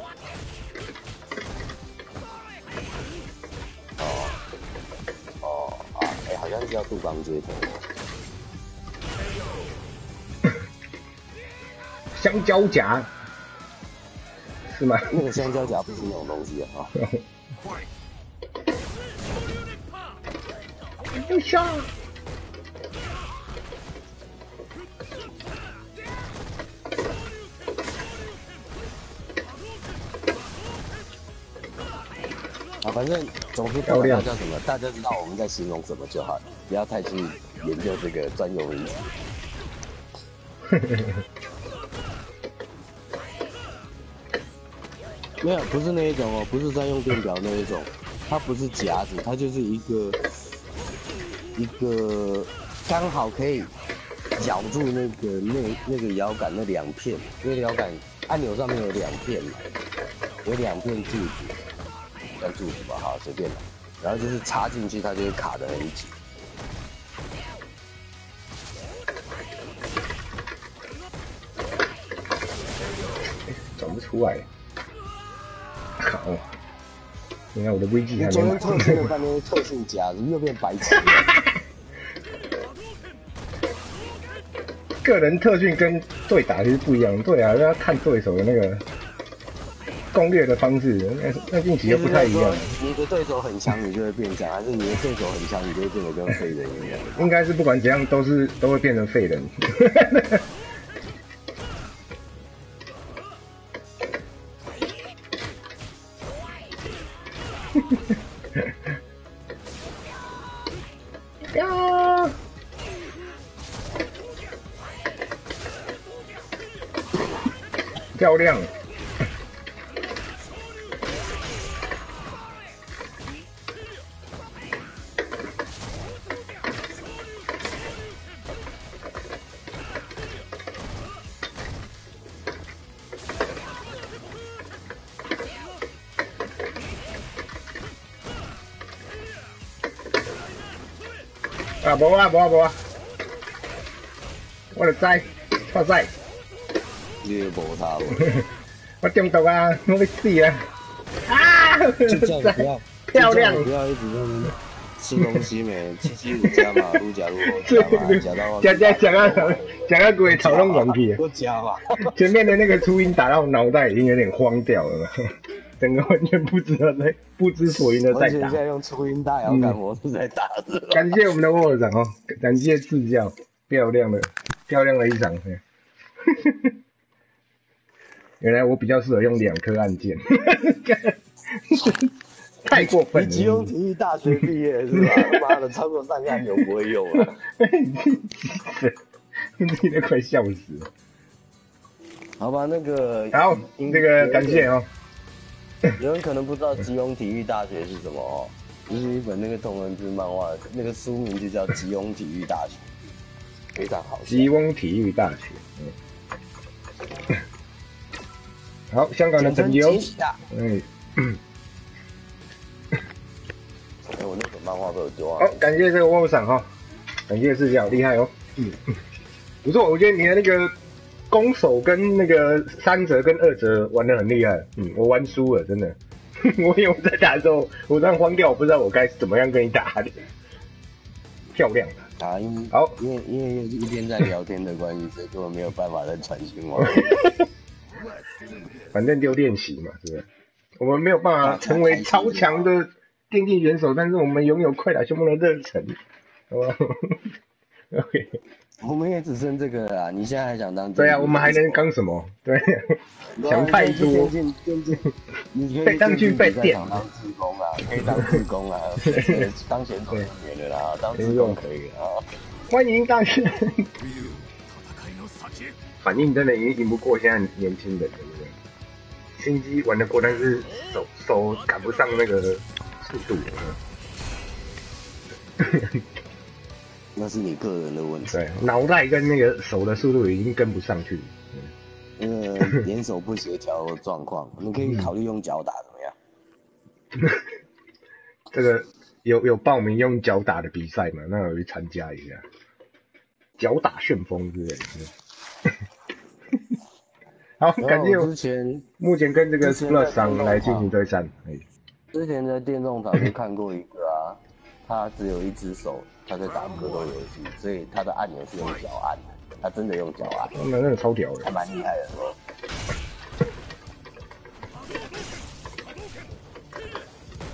好像是要杜邦接头， 香蕉夹是吗？ 那个香蕉夹不是那种东西啊。 又笑。 啊，反正总之不管它叫什么，大家知道我们在形容什么就好了，不要太去研究这个专有名词。没有，不是那一种哦，不是专用电表那一种，它不是夹子，它就是一个一个刚好可以咬住那个那那个摇杆那两片，因为摇杆按钮上面有两片嘛，有两片柱子。叫柱子吧，好随便啦。然后就是插进去，它就会卡得很紧。 找不出来。好，你看我的危机还没买。昨天特训了半天特训夹子，又变白痴了。 个人特训跟对打其实不一样，对啊，要看对手的那个。攻略的方式，那那近期又不太一样。 你的对手很强，你就会变强；还是你的对手很强，你就会变得跟废人一样？ 应该是不管怎样都是都会变成废人。呀！漂亮！啊，无啊，无啊，无啊！我就知，错知。 你无差无。 我中毒啊！我要死啊！啊！ 就这样，不要漂亮， 不要一直在吃东西没，七七五加嘛，愈加愈好加嘛，加到加加加到加到鬼头拢忘记了。 多加嘛。 前面的那个初音打到脑袋已经有点慌掉了，整个完全不知道在不知所云的在打。 现在用初音大摇杆模式在打的。 感谢我们的沃尔长哦，感谢赐教，漂亮的漂亮的一场。原来我比较适合用两颗按键，太过分了。 你基隆体育大学毕业是吧？妈的，超过三个按钮不会用啊！ 你自己都快笑死了。 好吧，那个好，这个感谢哦。 有人可能不知道基隆体育大学是什么哦，就是一本那个同人志漫画，那个书名就叫《基隆体育大学》，非常好。 基隆体育大学。嗯好，香港的朋友，哎， 哎，我那本漫画被我丢啊！ 好，感谢这个沃赏哈，感谢视角，厉害哦，嗯，不错，我觉得你的那个攻守跟那个三折跟二折玩得很厉害，嗯，我玩输了，真的，我因为我在打的时候，我突然慌掉，我不知道我该怎么样跟你打的，漂亮啊，因为好， 因为因为一边在聊天的关系，所以根本没有办法再传讯话。 反正就练习嘛，是不是？我们没有办法成为超强的电竞选手，但是我们拥有快打旋风的热忱，好不好 ？OK， 我们也只剩这个啦。你现在还想当？ 对啊，我们还能当什么？对、啊，想太多。 电竞，电竞，你可以当去被电， 当志工啊，可以当志工啊，当选手就免了啦，当志工可以啊。 欢迎大师。反应真的已经赢不过现在年轻人了，对不对？心机玩得过，但是手手赶不上那个速度。 那是你个人的问题。 对，脑袋跟那个手的速度已经跟不上去。 嗯，呃，联手不协调的状况，你可以考虑用脚打怎么样？ 这个有有报名用脚打的比赛嘛？那我去参加一下。脚打旋风之类的。好，感谢我之前目前跟这个 Plus 上来进行对战。 之前在电动场就看过一个啊，他只有一只手，他在打格斗游戏，所以他的按钮是用脚按的，他真的用脚按。 那那个超屌的， 还蛮厉害的哦。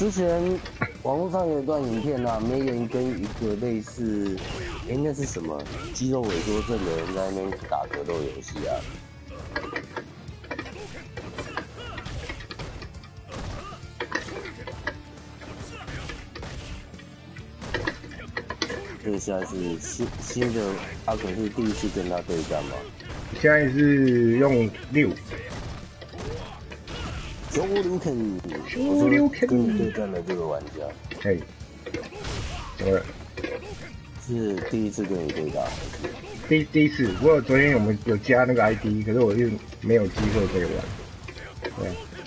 之前网络上有一段影片啊，梅人跟一个类似，哎、欸，那是什么肌肉萎缩症的人在那边打格斗游戏啊。所以现在是新新的阿肯是第一次跟他对战吗？ 现在是用六。 修刘肯， 修刘肯跟你对战的这个玩家， 嘿，怎么了？ 是第一次跟你对打。 第第一次，不过昨天我们有加那个 I D， 可是我又没有机会可以玩。对。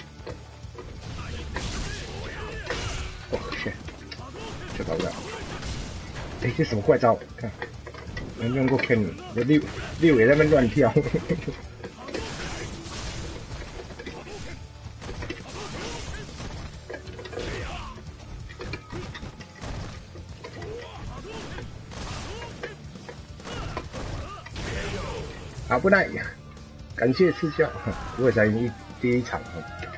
我去，这搞不到。哎，这什么怪招？看，没用过 Ken， 这六六也在那边乱跳。好不赖，感谢赐教，我也才一第一场。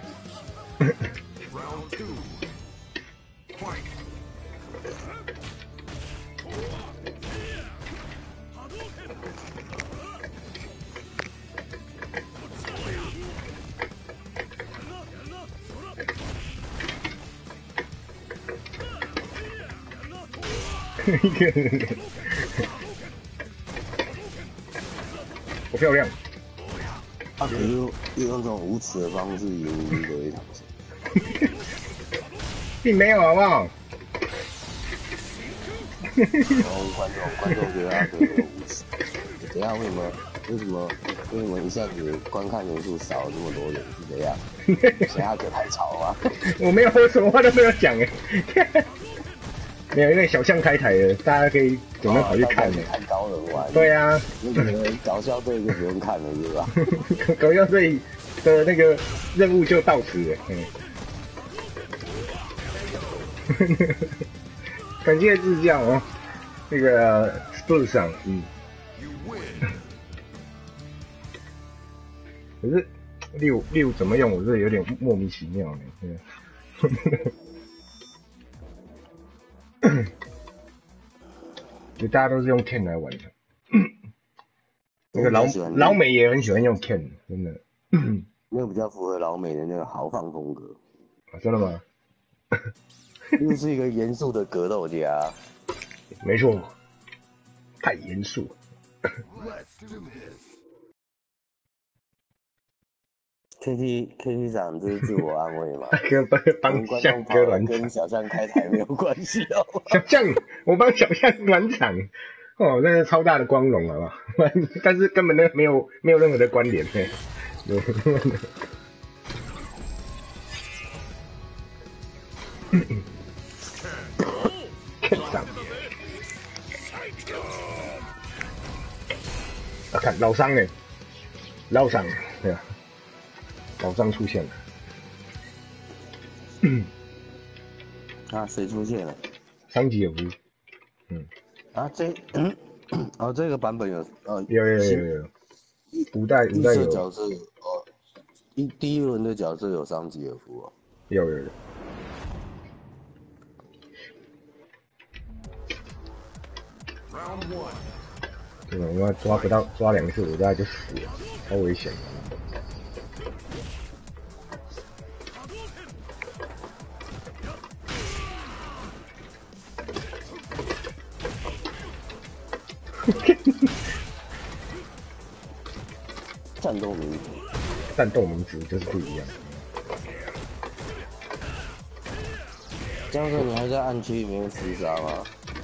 好漂亮！ 他可以又又用这种无耻的方式赢得一场胜， 并没有，好不好？ 然后观众观众觉得他可以有无耻，等一下为什么为什么为什么一下子观看人数少了这么多人？是怎样？谁阿可太吵吗？ 我没有，我什么话都没有讲哎。没有，因为小象开台了，大家可以准备跑去看的、哦。 看高人玩。 对啊， 那个搞笑队就不用看了，是吧？ 搞笑队的那个任务就到此了。嗯。感谢自教哦，那个 Spurs 上，嗯。可是六六怎么用，我是有点莫名其妙呢。嗯。就大家都是用 Ken 来玩的，那个老老美也很喜欢用 Ken， 真的， 那个比较符合老美的那个豪放风格。 啊，真的吗？ 又是一个严肃的格斗家。 没错，太严肃。 K T K T 长，这是自我安慰嘛？ 帮帮象哥暖场， 跟小象开台没有关系哦。 小象，我帮小象暖场，哦，那是超大的光荣好不好？但是根本那没有没有任何的关联，嘿。看上，啊，看老伤哎，老伤，对吧？老张出现了， 啊，谁出现了？ 桑吉尔夫，嗯， 啊，这，嗯，哦，这个版本有，呃， 有有有有有，五代五代有角色，哦，一第一轮的角色有桑吉尔夫哦， 有有有，对，我要抓不到抓两次，我大概就死了，超危险。 战斗民族， 战斗民族就是不一样。 这样子你还在暗区里面厮杀吗？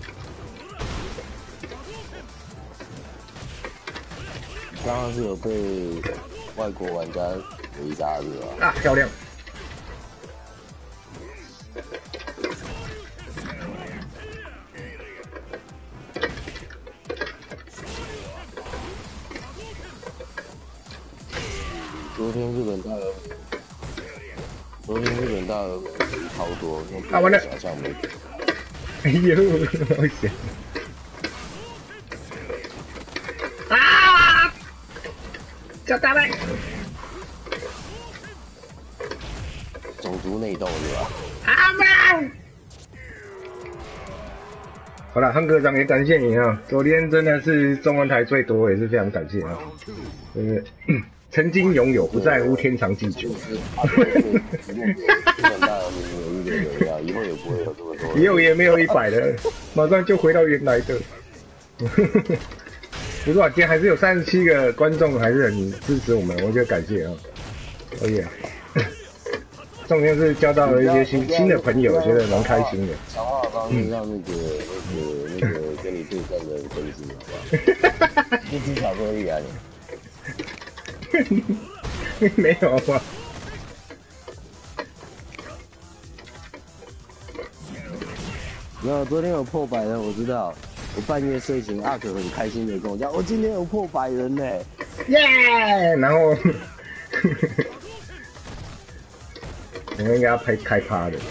刚刚是有被外国玩家围杀是吧？ 啊，漂亮！ 昨天日本大鹅，昨天日本大鹅超多， 啊完了， 小象没。 哎呦，好险！啊！叫大麦！ 种族内斗是吧？ 阿妈！好了，汉科长也感谢你啊！昨天真的是中文台最多，也是非常感谢啊！就是曾经拥有，不在乎天长地久。 基本上你有一个流量，以后也不会有这么多。 以后也没有一百了，马上就回到原来的。不错，今天还是有三十七个观众还是很支持我们，我觉得感谢啊！哦耶！重点是交到了一些新新的朋友，觉得蛮开心的。 讲话方式让那个那个那个跟你对战的人分析，好不好？就吃巧克力啊你？没有吧？ 没有，昨天有破百人，我知道。我半夜睡醒，阿可很开心的跟我讲，我今天有破百人呢， 耶！然后。我们应该要拍开趴的，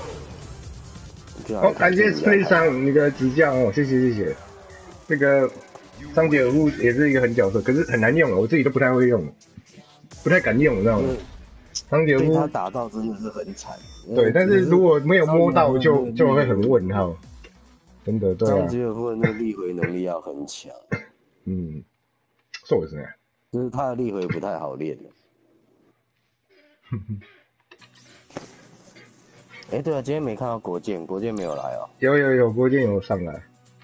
哦，感谢 Spray 上你的指教哦，谢谢谢谢。这个张杰尔物也是一个狠角色，可是很难用哦，我自己都不太会用，不太敢用，你知道吗？张杰尔物他打到真的是很惨。 对，但是如果没有摸到就就会很问号，真的对啊。 张杰尔夫的那个力回能力要很强。 嗯，そうですね。 就是他的力回不太好练的。哎、欸，对啊，今天没看到国建，国建没有来哦。 有有有，国建有上来。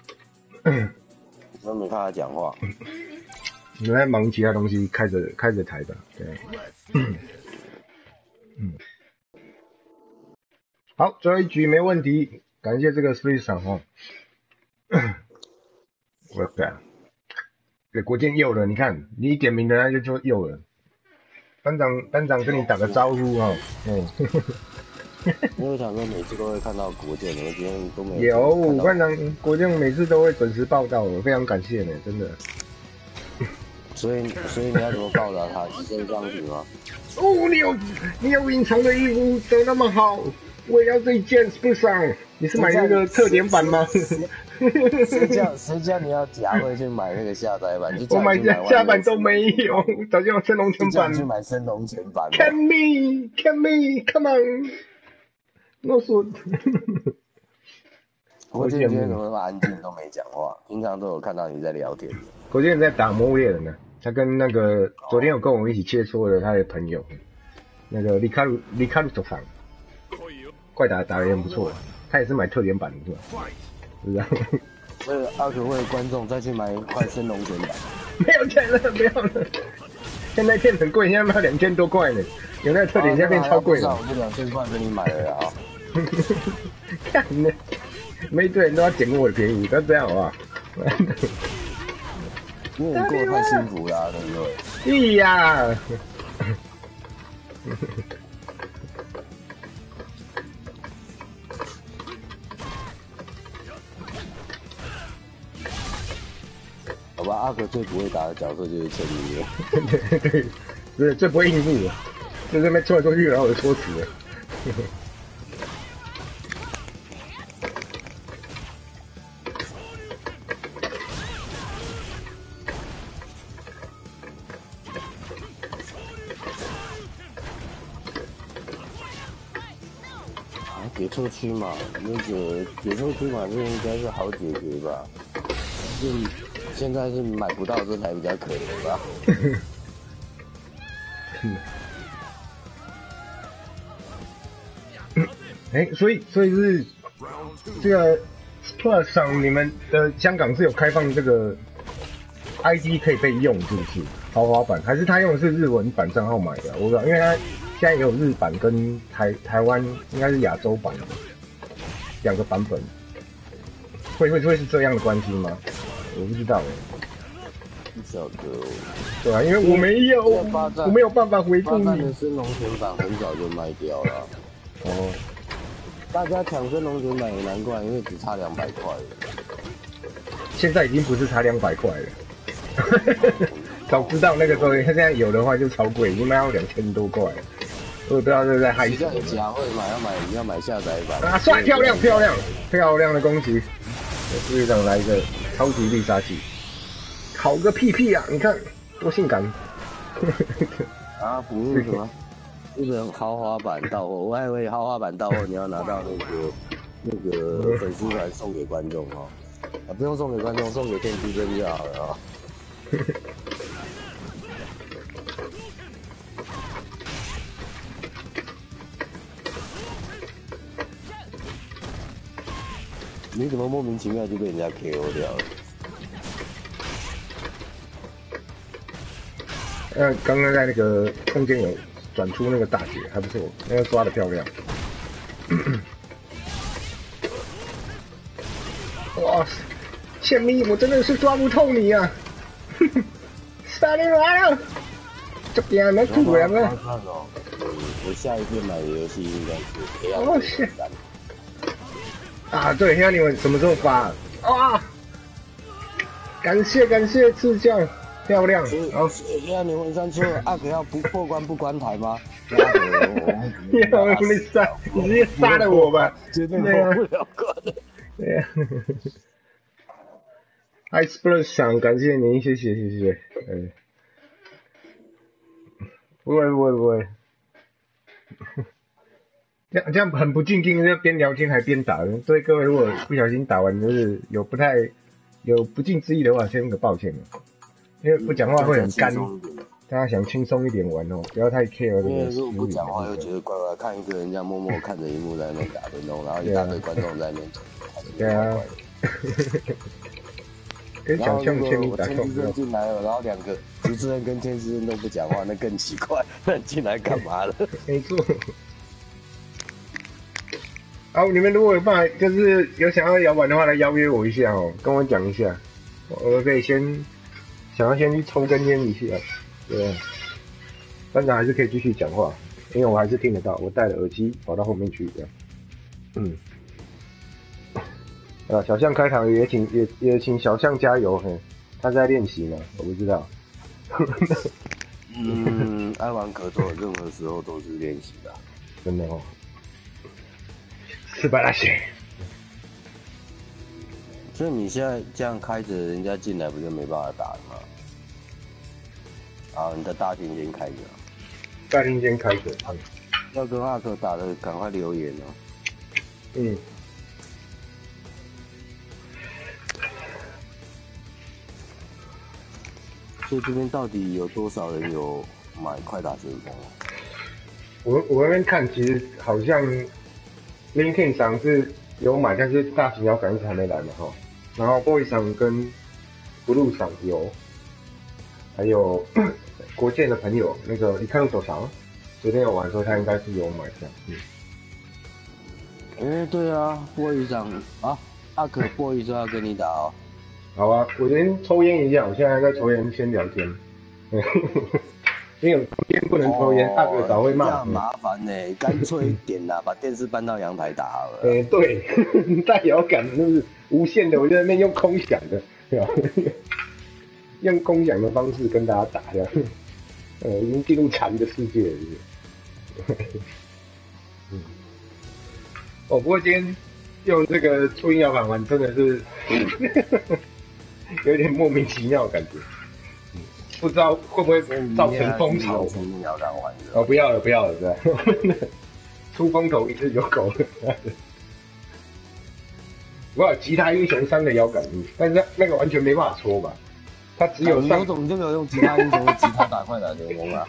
都没看他讲话。 你在忙其他东西，开着开着台吧，对。嗯。好，最后一局没问题，感谢这个 Space 场哦。我干，对，国建右了，你看你一点名的那就就右了。班长班长跟你打个招呼哦。嗯。 因为我想说每次都会看到国建，我今天都没有。 有班长国建每次都会准时报道，我非常感谢呢，真的。 所以所以你要怎么报答他？提升商品吗？ 哦，你有你有隐藏的衣服都那么好，我也要这一件，不上。你是买那个特点版吗？ 谁叫谁叫你要夹回去买那个下载版？ 我买下下版都没有，早就有升龙全版。 去买升龙全版。 Can me, can me, come on。我说， 国建今天怎么那么安静都没讲话？平常都有看到你在聊天。 国建在打魔物猎人呢，他跟那个昨天有跟我们一起切磋的他的朋友，那个里卡鲁里卡鲁手上，怪打打得也很不错，他也是买特点版的是吧？是啊。 为了阿可为了观众再去买一块升龙全版。 没有钱了，不要了。现在店很贵，现在卖两千多块呢，有那个特点现在变超贵了。 我就两千块给你买了啊。 看呢，每一堆人都要捡我的便宜，不要这样好不好？ 因为你过得太幸福了、啊，对不对？ 对呀。 好吧，阿可最不会打的角色就是千里眼。 对对对，最不会应付的，就这边戳来戳去，然后我就戳死了。 解错区嘛，那个解错区嘛，这应该是好解决吧？就现在是买不到，这才比较可怜吧？ 哎、欸，所以所以是这个 Plus 上你们的香港是有开放这个 I D 可以被用，是不是？豪华版还是他用的是日文版账号买的？我不知道，因为他现在也有日版跟台台湾应该是亚洲版的两个版本，会会会是这样的关系吗？我不知道哎。 不晓得哦。 对啊，因为我没有，我没有办法回复你。 八站的升龙全版很早就卖掉了。 哦。 大家抢升龙全版也难怪，因为只差两百块。 现在已经不是差两百块了。早知道那个时候，他现在有的话就超贵，已经卖到两千多块。我不知道这是在害什么。 假会买要买要买下载版。 啊，帅漂亮漂亮漂亮的攻击！给队长来一个超级必杀技，好个屁屁啊！你看多性感。 啊，补入什么？ 日本豪华版到货，我还以为豪华版到货你要拿到那个那个粉丝团送给观众哦，啊不用送给观众，送给电梯真就好了哦。你怎么莫名其妙就被人家 K O 掉了？ 呃，刚刚在那个空间有转出那个大血，还不错，那个抓的漂亮。哇，倩咪，我真的是抓不透你啊！杀你来了，这边没吐人了。 我下一次买的游戏应该是黑暗哦是。啊，对，黑暗灵魂什么时候发？啊！感谢感谢赐教，漂亮。 好，黑暗灵魂三出，阿可要不破关不关台吗？ 你要你杀，你直接杀了我吧！ 绝对破不了关。 对呀。Ice Plus 想感谢您，谢谢谢谢。嗯，不会不会不会。这样这样很不敬敬，就边聊天还边打。所以各位如果不小心打完就是有不太有不敬之意的话，先个抱歉了，因为不讲话会很干。大家想轻松一点玩哦，不要太 care 这个。 因为如果不讲话又觉得怪怪，看一个人家默默看着荧幕在那边打电动，然后一大堆观众在那边讲。 对啊。跟想象签名打天师生进来了，然后两个主持人跟天师生都不讲话，那更奇怪。那你进来干嘛了？ 没错。好，你们如果有办法，就是有想要摇板的话，来邀约我一下哦，跟我讲一下，我可以先想要先去抽根烟一下，对。班长还是可以继续讲话，因为我还是听得到，我戴了耳机跑到后面去，这样。嗯。啊，小象开场也请也也请小象加油，嘿，他在练习呢，我不知道。 嗯，爱玩可多，任何时候都是练习的， 真的哦。斯巴拉西。 所以你现在这样开着，人家进来不就没办法打了吗？啊，你的大厅先开着。 大厅先开着。嗯。 要跟阿克打的，赶快留言哦。 嗯。 所以这边到底有多少人有买快打旋风？ 我我那边看，其实好像 LinkedIn 上是有买，但是大型摇杆一直还没来嘛哈。然后 Boy 上跟 Blue 上有，还有国建的朋友，那个你看手上，昨天有玩的时候他应该是有买这样。嗯。 哎、欸，对啊，波鱼长啊，阿可波鱼说要跟你打哦。 好啊，我先抽烟一下，我现在在抽烟，先聊天。因为抽烟不能抽烟，阿哥早会骂。 这样麻烦呢、欸，干脆一点啦，把电视搬到阳台打好了。 哎、欸，对，带摇杆就是无线的，我在那边用空响的，对吧？用空响的方式跟大家打这样，呃，已经进入禅的世界了，是不是？嗯。哦，不过今天用这个初音摇杆玩真的是。有点莫名其妙的感觉，不知道会不会造成风潮。哦，不要了，不要了，对。出风头一次就够了。我有吉他英雄三的摇杆，但是那个完全没办法搓吧？它只有上。 有种就没有用吉他英雄的吉他打快打联盟啊。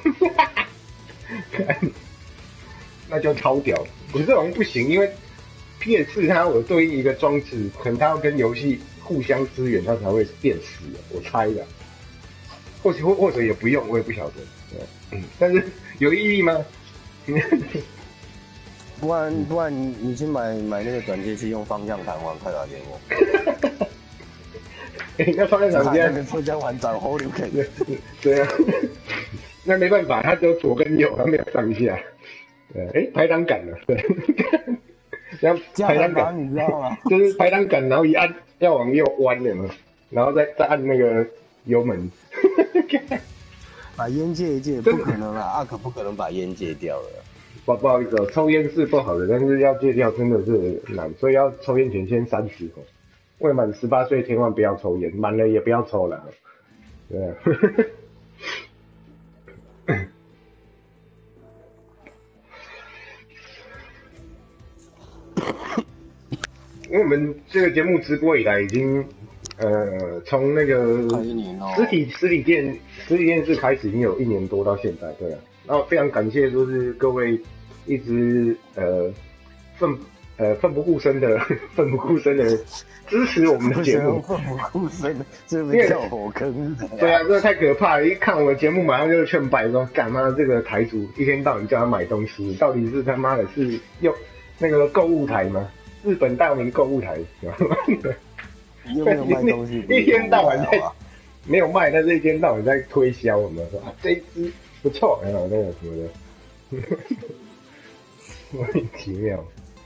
那就超屌，可是好像不行，因为 P S 四 它有对应一个装置，可能它要跟游戏互相支援，它才会变死，我猜的。或者或或者也不用，我也不晓得。嗯，但是有意义吗？ 不然不然你你去买买那个转接器，用方向盘玩快打联盟。 欸、那方向盘现在方向盘长后流可以。 对啊，那没办法，它只有左跟右，它没有上下。对，哎、欸，排挡杆了，对。像排挡杆， 你知道吗？ 就是排挡杆，然后一按要往右弯的嘛，然后再再按那个油门。 把烟戒一戒，不可能啦，阿可不可能把烟戒掉了。 不不好意思哦，抽烟是不好的，但是要戒掉真的是难，所以要抽烟前先三十哦。未满十八岁千万不要抽烟，满了也不要抽了。对啊。 因为我们这个节目直播以来，已经呃从那个实体实体店实体店是开始，已经有一年多到现在，对啊。然后非常感谢，就是各位一直呃奋呃奋不顾身的奋不顾身的支持我们的节目， 奋不顾身的，这是叫火坑。 对啊，这太可怕了！一看我们节目，马上就劝败说，干妈这个台主一天到晚叫他买东西，到底是他妈的是用那个购物台吗？日本大名购物台， 又没有卖东西， 一天到晚在没有卖，但是一天到晚在推销。我们说啊，这一支不错，然后那个什么的，莫名其妙。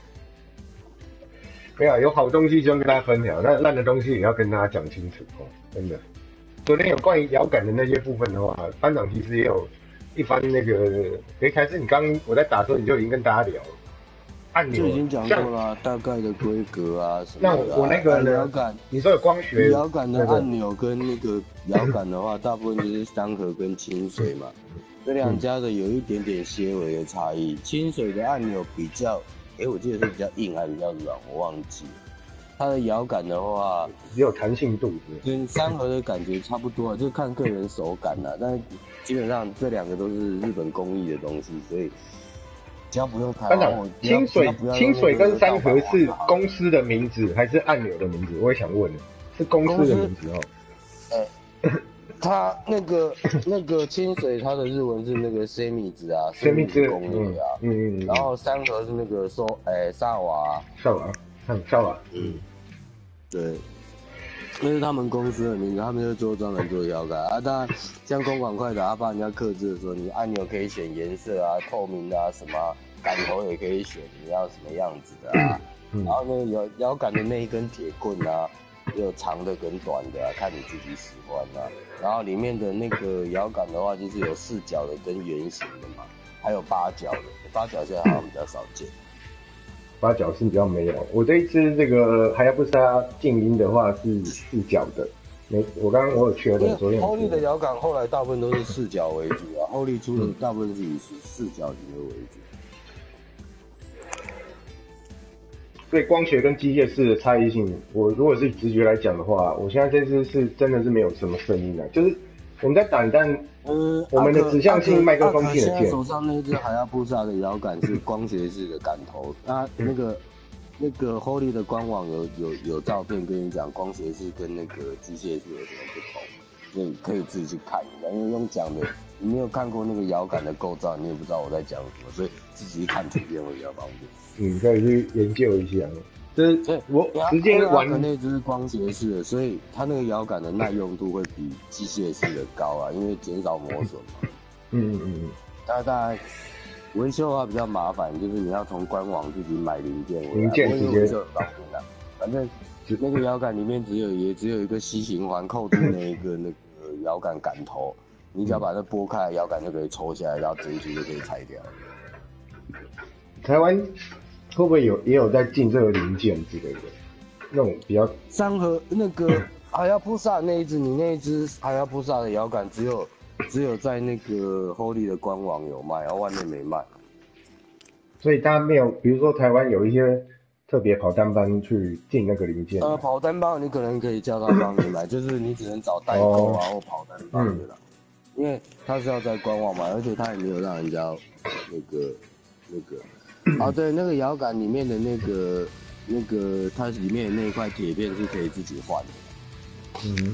没有，有好东西希望跟大家分享，那烂的东西也要跟大家讲清楚哦，真的。昨天有关于摇杆的那些部分的话，班长其实也有一番那个，诶，还是你刚我在打的时候你就已经跟大家聊了。按钮就已经讲过了、啊，大概的规格啊什么的、啊。 那我那个呢？ 摇杆， 你说有光学摇杆的按钮跟那个摇杆的话，大部分就是三和跟清水嘛，这两家的有一点点些微的差异。清水的按钮比较，哎、欸，我记得是比较硬还是比较软，我忘记了。它的摇杆的话， 只有弹性度， 跟三和的感觉差不多，就看个人手感啦。但基本上这两个都是日本工艺的东西，所以。只要不用台湾， 清水清水跟三和是公司的名字还是按钮的名字？我也想问，是公司的名字哦。 呃，它那个那个清水，它的日文是那个 semi 字啊 ，semi 字工艺啊，嗯嗯。然后三和是那个说，哎，萨瓦， 萨瓦，嗯，萨瓦，嗯， 对。那是他们公司的名字，他们就做专门做摇杆啊。当然，像公馆快打，他帮人家客制的时候，你按钮可以选颜色啊，透明的啊，什么杆头也可以选你要什么样子的啊。嗯、然后那个摇摇杆的那一根铁棍啊，也有长的跟短的啊，看你自己喜欢啊。然后里面的那个摇杆的话，就是有四角的跟圆形的嘛，还有八角的，八角现在好像比较少见。 八角是比较没有，我这一支这个还要不是它静音的话是四角的，没，我刚刚我有确认，昨天。 Holy 的摇杆后来大部分都是四角为主啊 ，Holy 出的大部分是以四角形的为主。 所以光学跟机械式的差异性，我如果是直觉来讲的话，我现在这支是真的是没有什么声音的，就是我们在打但呃， 我们的指向性麦克风听得见。 手上那只海亚布萨的摇杆是光学式的杆头，那那个那个 Holy 的官网有有有照片跟你讲光学式跟那个机械式有什么不同，所以你可以自己去看一下，因为用讲的你没有看过那个摇杆的构造，你也不知道我在讲什么，所以自己看图片会比较方便。嗯，可以去研究一下。就是我直接玩那只是光学式的，所以它那个摇杆的耐用度会比机械式的高啊，因为减少磨损嘛。 嗯嗯嗯。 那当然维修的话比较麻烦，就是你要从官网自己买零件回来， 零件直接维修很方便的。反正那个摇杆里面只有也只有一个 C 型环扣住那一个那个摇杆杆头，你只要把它拨开，摇杆就可以抽下来，然后整体就可以拆掉。 台湾会不会有也有在进这个零件之类的，那种比较三和那个海亚布萨那一只，你那一只海亚布萨的摇杆只有只有在那个 Holy 的官网有卖，然后外面没卖。 所以大家没有，比如说台湾有一些特别跑单班去进那个零件。 呃，跑单班你可能可以叫他帮你买，就是你只能找代购啊、哦、或跑单班的啦、嗯，因为他是要在官网买，而且他也没有让人家那个那个。哦，对，那个摇杆里面的那个那个，它里面的那一块铁片是可以自己换的。 嗯。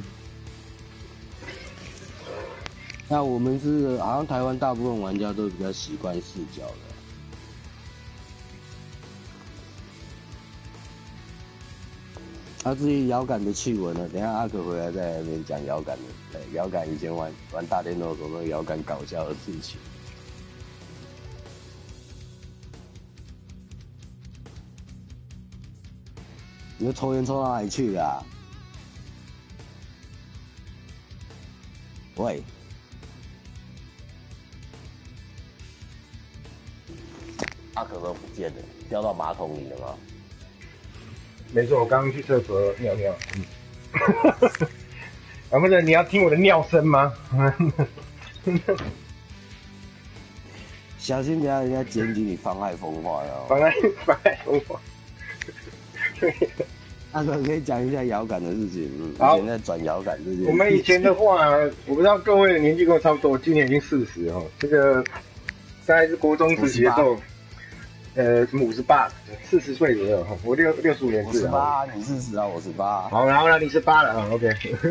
那我们是好像台湾大部分玩家都比较习惯四角的。啊，至于摇杆的趣闻呢，等一下阿可回来在那边讲摇杆的，摇杆以前玩玩大电动的时候那个摇杆搞笑的事情。你抽烟抽到哪里去啊？喂，阿可都不见了，掉到马桶里了吗？ 没错，我刚刚去厕所尿尿。嗯。啊，不是，你要听我的尿声吗？ 小心，等下人家检举你妨碍风化哦。 妨碍妨碍风化。 阿哥可以讲一下摇杆的事情。嗯， 好， 以前在转摇杆这件。 我们以前的话，我不知道各位的年纪跟我差不多，今年已经四十哦。这个大概是国中时期的时候，呃，什么五十八，四十岁左右哈。我六六十五年制啊。十八，你四十啊，我十八。 好，然后呢，你十八了啊 ，OK。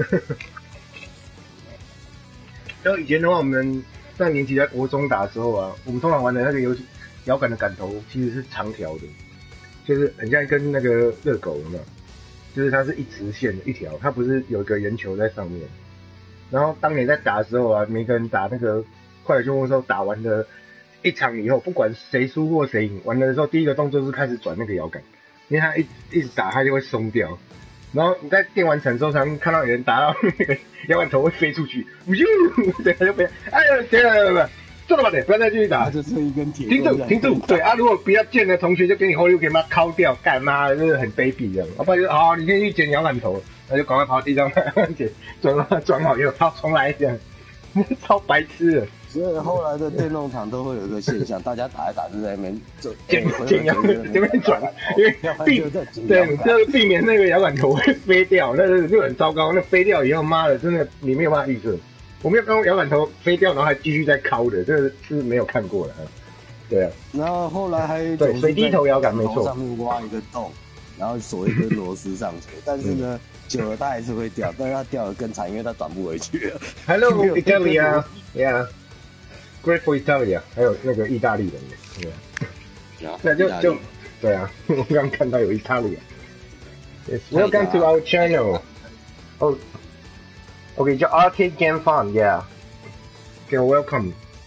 就以前的话，我们在年纪在国中打的时候啊，我们通常玩的那个游戏摇杆的杆头其实是长条的，就是很像跟那个热狗有没有？就是它是一直线的一条，它不是有一个圆球在上面。然后当你在打的时候啊，每个人打那个快打旋风的时候，打完了一场以后，不管谁输或谁赢，完了的时候第一个动作是开始转那个摇杆，因为它一一直打它就会松掉。然后你在电完场之后，常看到有人打到那个摇杆头会飞出去，呜，对，他就飞，哎呀，对了，对了。做了吧，得不要再继续打， 就是一根铁。 停住，停住。对啊，如果比较贱的同学就给你后溜，给妈敲掉，干妈的，就是很卑鄙的。要不然就好，你可以去捡摇杆头，那就赶快跑地上捡，转好转好以后，好重来这样，超白痴的。 所以后来的电动场都会有一个现象，大家打一打就在那边就捡捡摇这边转，因为避对，就是避免那个摇杆头会飞掉，那就很糟糕。那飞掉以后，妈的，真的你没有办法预测。我没有看过摇杆头飞掉，然后还继续在敲的，这个是没有看过的。对啊， 然后后来还对水滴头摇杆没错， 上面挖一个洞，然后锁一根螺丝上去，但是呢，久了它还是会掉，但是它掉得更惨，因为它转不回去了。 Hello Italia, yeah, great for Italia， 还有那个意大利人的，对啊，那就就对啊，我刚刚看到有 Italia。Yes, welcome to our channel. Oh. OK， 叫 Arcade Game Fun， yeah。OK， welcome。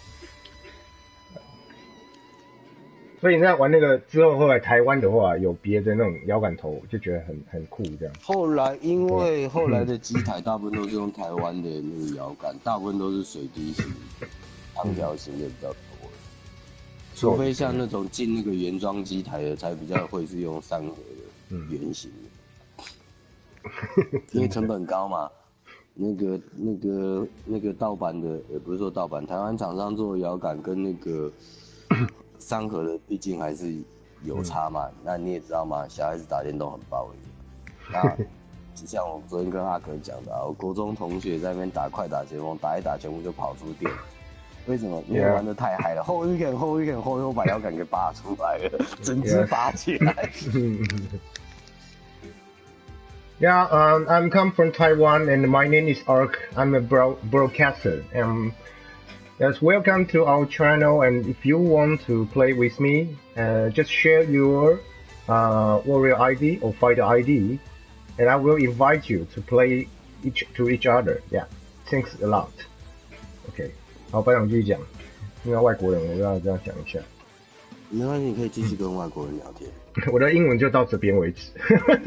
所以你在玩那个之后，后来台湾的话有别的那种摇杆头，就觉得很很酷这样。 后来因为后来的机台大部分都是用台湾的那个摇杆，大部分都是水滴型、长条型的比较多。除非像那种进那个原装机台的，才比较会是用三合的圆形的，因为成本高嘛。那个、那个、那个盗版的，也不是说盗版，台湾厂商做的摇杆跟那个三合的，毕竟还是有差嘛。那你也知道嘛，小孩子打电动很暴力。那就像我昨天跟阿可讲的啊，我国中同学在那边打快打旋风，打一打全部就跑出店。为什么？因为玩得太嗨了，后一点后一点后又把摇杆给拔出来了，整只拔起来。 Yeah, um, I'm come from Taiwan, and my name is Ark. I'm a bro broadcaster. Um, yes, welcome to our channel. And if you want to play with me, uh, just share your uh, warrior I D or fighter I D, and I will invite you to play each to each other. Yeah, thanks a lot. OK， 好，班长继续讲。因为外国人，我要这样讲一下。 没关系，你可以继续跟外国人聊天。 我的英文就到这边为止。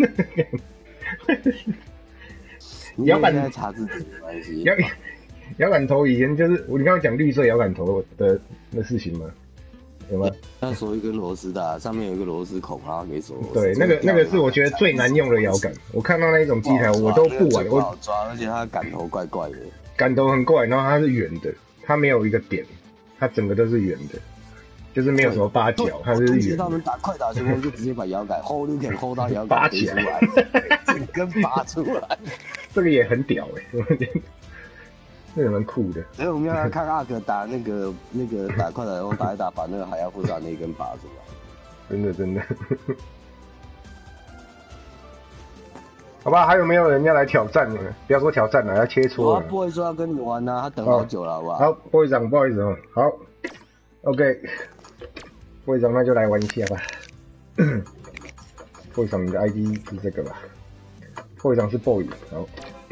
摇杆在查字典没关系。 摇摇杆头以前就是我你刚刚讲绿色摇杆头的的事情吗？有吗？ 那锁一根螺丝的、啊，上面有一个螺丝孔，然后给锁螺丝。 对，那个那个是我觉得最难用的摇杆。我看到那一种机台我都不玩， 不好抓，而且它杆头怪怪的。 杆头很怪，然后它是圆的，它没有一个点，它整个都是圆的。就是没有什么八角，它是圆。 他们打快打旋风就直接把摇杆 hold 就可以 hold 到摇杆飞出来，整根拔出来， 这个也很屌哎、欸，这个蛮酷的。 所以我们要来看阿可打那个那个打快打旋风打一打，把那个海妖夫萨那一根拔出来。 真的真的。好吧，还有没有人要来挑战呢？不要说挑战了，要切磋了。 不会说要跟你玩啊，他等好久了，好不好？ 好，会长，不好意思哦。好 ，OK。会长，那就来玩一下吧。会长，你的 I D 是这个吧？会长是 boy， 好。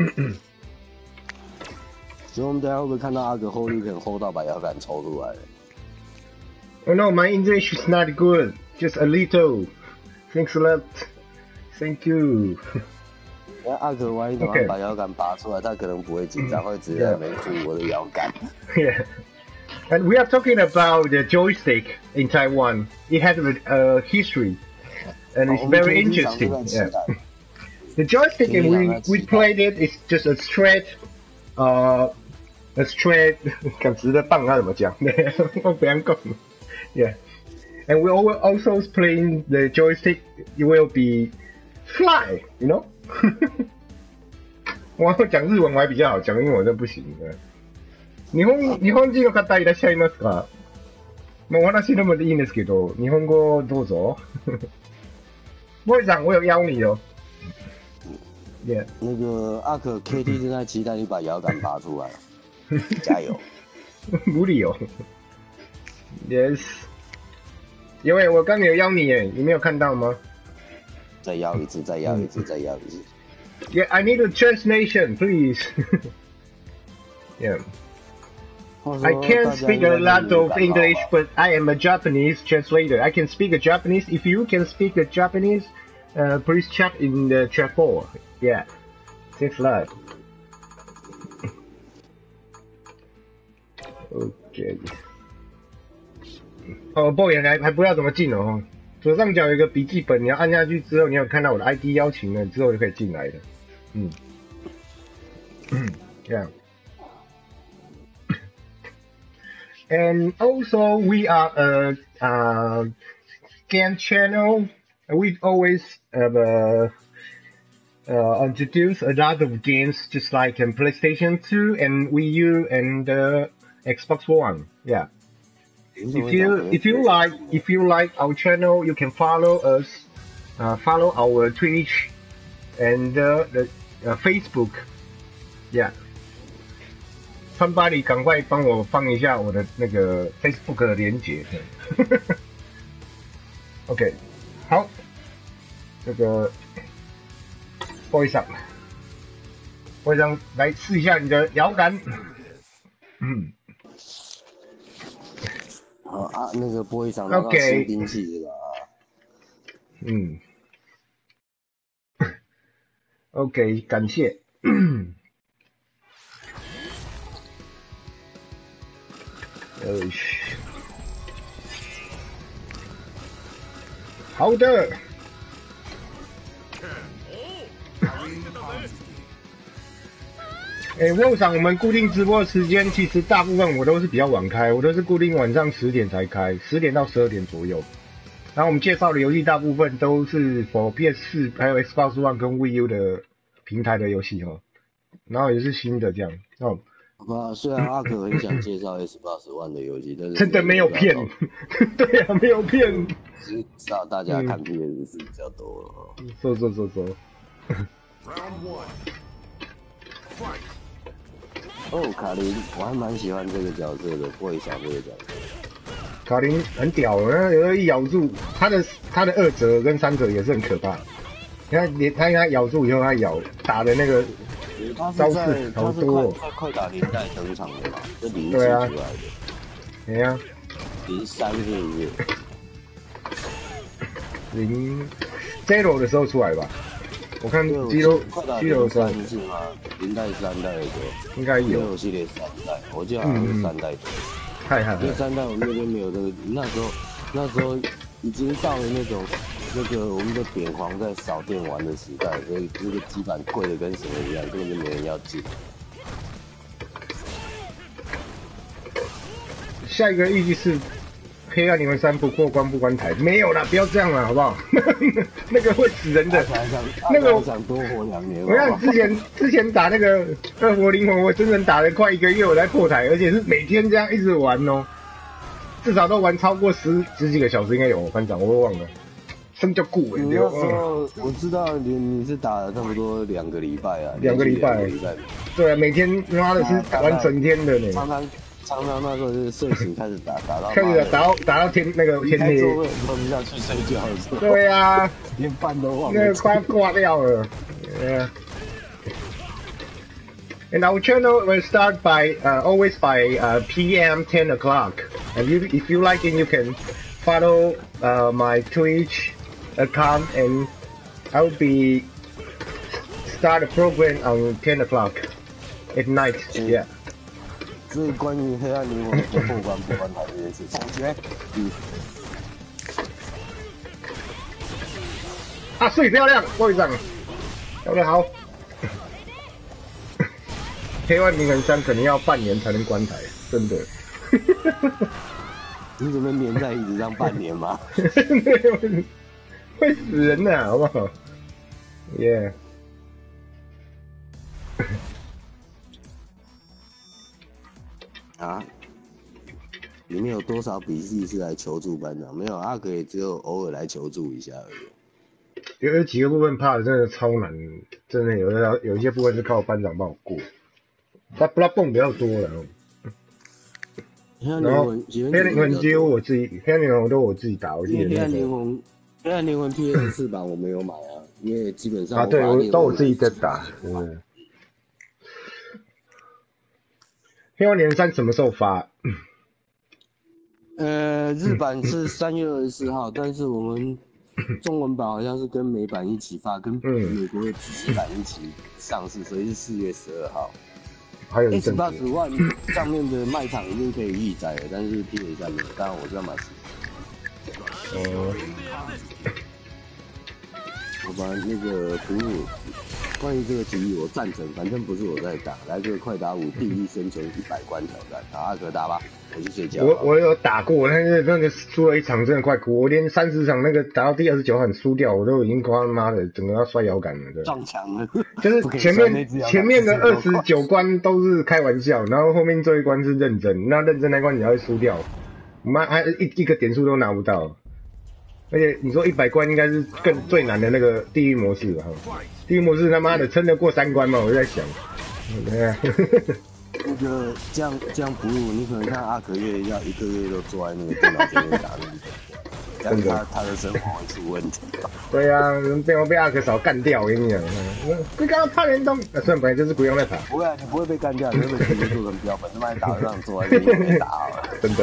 所以我们等下会不会看到阿格 hold 可能 hold 到把摇杆抽出来 ？Oh no, my English is not good. Just a little. Thanks a lot. Thank you. 那阿格万一怎么把摇杆拔出来，他可能不会紧张，会直接在那边护我的摇杆。 Yeah. And we are talking about the joystick in Taiwan. It has a uh, history, and it's very interesting. Yeah. The joystick, and we we played it. It's just a straight, uh, a straight. 看直的棒要怎么讲？我不想讲。Yeah. And we also playing the joystick. It will be fly，you know 我讲日文我还比较好，讲英文我真不行。日本日本人の方いらっしゃいますか？もうお話でもいいんですけど、日本語どうぞ。波长，我有邀你哦。Yeah， 那个阿可 K T 正在期待你把摇杆拔出来，加油！ 无理由。Yes， 因为我刚有邀你耶，你没有看到吗？ 再邀一次，再邀一次，再邀一次。 Yeah, I need a translation, please. Yeah. I can't speak a lot of English, but I am a Japanese translator. I can speak a Japanese. If you can speak a Japanese, uh, please chat in the chat board. Yeah. Thanks a lot. Okay. 哦 ，boy 还还不知道怎么进哦。左上角有一个笔记本，你要按下去之后，你有看到我的 I D 邀请了，之后就可以进来了。嗯，这样。And also, we are a uh, game channel. We always uh, uh, introduce a lot of games, just like in PlayStation two and Wii U and uh, Xbox One. Yeah. If you if you like if you like our channel, you can follow us, uh, follow our Twitch and uh, the uh, Facebook. Yeah. Somebody 赶快帮我放一下我的那个 Facebook 的连结。OK， 好，这个 boy 上 ，boy 上来试一下你的摇杆。嗯。 好啊，那个玻璃厂拿到新兵器了啊。 嗯。OK， 感谢。呃，好的。哎、欸，沃长，我们固定直播的时间，其实大部分我都是比较晚开，我都是固定晚上十点才开，十点到十二点左右。然后我们介绍的游戏大部分都是 for P S 四还有 Xbox One 跟 Wii U 的平台的游戏哈，然后也是新的这样哦。 啊，虽然阿可很想介绍 Xbox One 的游戏，但是真的没有骗，对啊，没有骗， 只是知道大家看 P S 四比较多了。 说说说说。 哦，卡琳，我还蛮喜欢这个角色的，不会想这个角色。 卡琳很屌，有时候一咬住他的他的二折跟三折也是很可怕。你看，连他他咬住以后，他咬打的那个招式好多、哦。 快快打零代登场的嘛，这零七出来的。 对啊。 零三是不是？ 零 zero 的时候出来吧。我看肌肉肌肉三是吗？零代三代的应该有。 有系列三代，我记得好像是三代多。 太好了。 因为三代我们那边没有这个，那时候那时候已经到了那种那个我们的扁黄在扫电玩的时代，所以这个基板贵的跟什么一样，根本就没人要进。 下一个预计是。黑暗灵魂三不过关不关台，没有啦，不要这样了，好不好？那个会死人的，那个想多活两年。 我看之前之前打那个恶魔灵魂，我真正打了快一个月，我才破台，而且是每天这样一直玩哦，至少都玩超过十十几个小时，应该有，班长我都忘了。什么叫顾尾？ 那时候我知道你你是打了差不多两个礼拜啊， 两个礼拜，对啊，每天妈的是玩整天的呢。 常常常常那时候就是睡醒开始打，打到开始打到打到天那个天黑， 都不想去睡觉的时候。 对啊， 连饭都忘了， 那个快挂掉了。Yeah. And our channel will start by uh, always by uh, P M ten o'clock. And you, if you like it, you can follow uh, my Twitch account, and I'll be start a program on ten o'clock at night. Yeah. 所以关于黑暗灵魂不破关不关台这件事情，我觉得，嗯， 啊，水漂亮，队长，漂亮好。黑暗灵魂三可能要半年才能关台，真的。 你准备黏在椅子上半年吗？ 会死人的、啊，好不好？ 耶。 啊？你们有多少比例是来求助班长？没有，阿可也只有偶尔来求助一下而已。 有有几个部分怕的真的超难，真的有的有一些部分是靠班长帮我过，他不他蹦比较多了。然后黑暗灵魂几乎我自己，黑暗灵魂都我自己打，我自己的、那個。 黑暗灵魂，黑暗灵魂 P S 四版我没有买啊，因为基本上啊，对，我都我自己在打。嗯。黑暗灵魂三什么时候发？ 呃，日版是三月二十四号，但是我们中文版好像是跟美版一起发，跟美国的支持版一起上市，所以是四月十二号。 还有 Xbox One 上面的卖场已经可以预载了，但是 P S 上面，当然我是要买实体。 哦。 好吧，那个哺乳，关于这个提议我赞成，反正不是我在打，来这个快打五第一生存一百关挑战，好，阿可打吧。我去睡觉。 我我有打过，但是那个输了一场真的快哭，我连三十场那个打到第二十九场输掉，我都已经他妈的整个要摔摇杆了，对。 撞墙了。 就是前面前面的二十九关都是开玩笑，然后后面这一关是认真，那认真那关你还会输掉，妈还一一个点数都拿不到。而且你说一百关应该是更最难的那个地狱模式吧？地狱模式他妈的撑得过三关吗？我就在想，对啊。 那个这样这样哺乳，你可能看阿可月要一个月都坐在那个电脑前面打那个，这样他他的生活会出问题。 对啊，被我被阿可嫂干掉，我跟你讲，你刚刚怕联动，啊，算本来就是不用再打。 不会啊，你不会被干掉，你会被直接做成标本，他妈打上坐在那边打好了。 真的。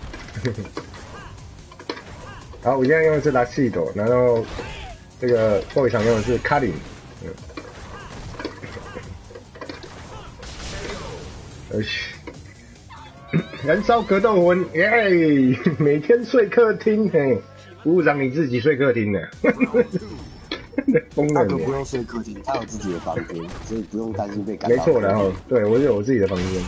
好，我现在用的是拉西朵，然后这个后一场用的是卡林。嗯。哎嘘。燃烧格斗魂，耶！每天睡客厅，嘿，不让你自己睡客厅呢。疯人！他可不用睡客厅，他有自己的房间，所以不用担心被干扰。 没错，然后对我有我自己的房间。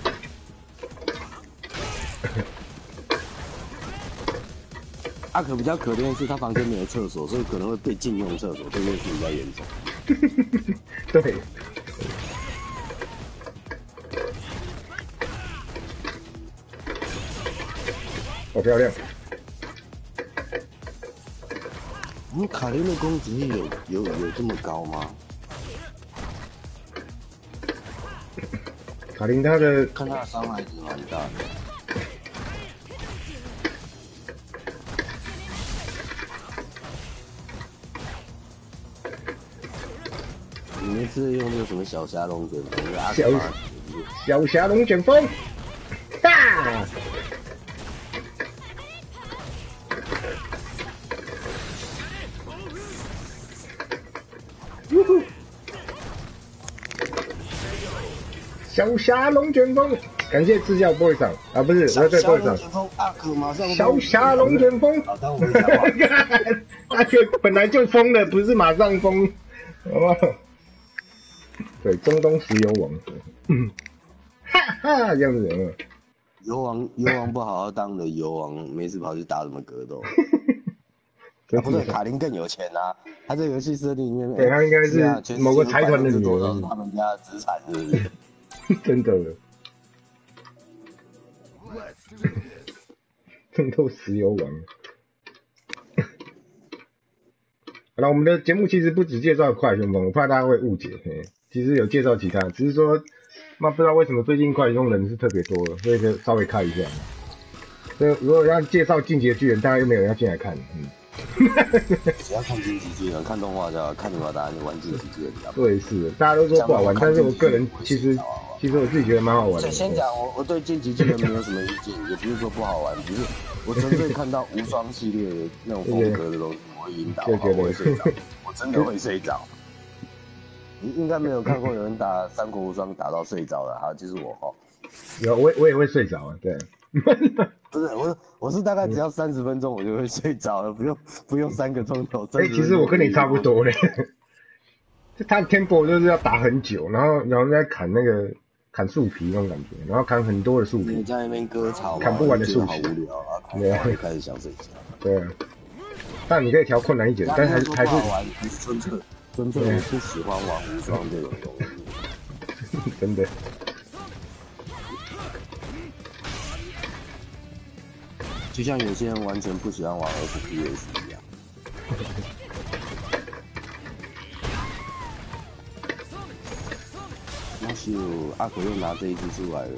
阿可比较可怜的是，他房间没有厕所，所以可能会被禁用厕所，这件事比较严重。 对。好漂亮！ 嗯，卡琳的攻击力有有有这么高吗？ 卡琳他的看他的伤害值蛮大的。你们是用那个什么小霞龙卷风？ 小小霞龙卷风，大！小霞龙卷风，感谢自教 boy 上啊，不是我在 boy 上。小霞龙卷风， 好，当我没讲话。 阿克本来就疯了，不是马上疯，好不好？对，中东石油王，嗯，哈哈，这样子有没有？ 油王，油王不好好当的油王，没事跑去打什么格斗？啊，不对，卡琳更有钱啊！他这游戏设定里面， 对他应该是某个财团的女儿， 他们家的资产是不是？ 真的，奋斗石油王。好了，我们的节目其实不只介绍快旋风，我怕大家会误解。嘿，其实有介绍其他，只是说，那不知道为什么最近快旋风人是特别多，所以就稍微看一下。所以如果要介绍进击的巨人，大家又没有人要进来看，嗯。 只要看进击巨人，看动画就好，看你把大家就玩进击巨人。 对，是，大家都说不好玩，但是我个人其实。其实我自己觉得蛮好玩的。 所以先讲我我对进击巨人没有什么意见，也不是说不好玩，只是我纯粹看到无双系列的那种风格的东西，我会晕倒，我会睡着，我真的会睡着。你应该没有看过有人打三国无双打到睡着的，好，就是我哈。 有，我我也会睡着啊，对。 不是我，我是大概只要三十分钟我就会睡着了，不用不用三个钟头。 哎，其实我跟你差不多嘞。他的 tempo 就是要打很久，然后然后再砍那个。砍树皮那种感觉，然后砍很多的树皮。 你在那边割草， 砍不完的树皮， 好无聊啊！对啊，就开始想睡觉。 对啊，但你可以调困难一点，但还是还是纯粹纯粹我不喜欢玩无双这种东西， 真的。 就像有些人完全不喜欢玩 F P S 一样。那是阿可又拿这一只出来了。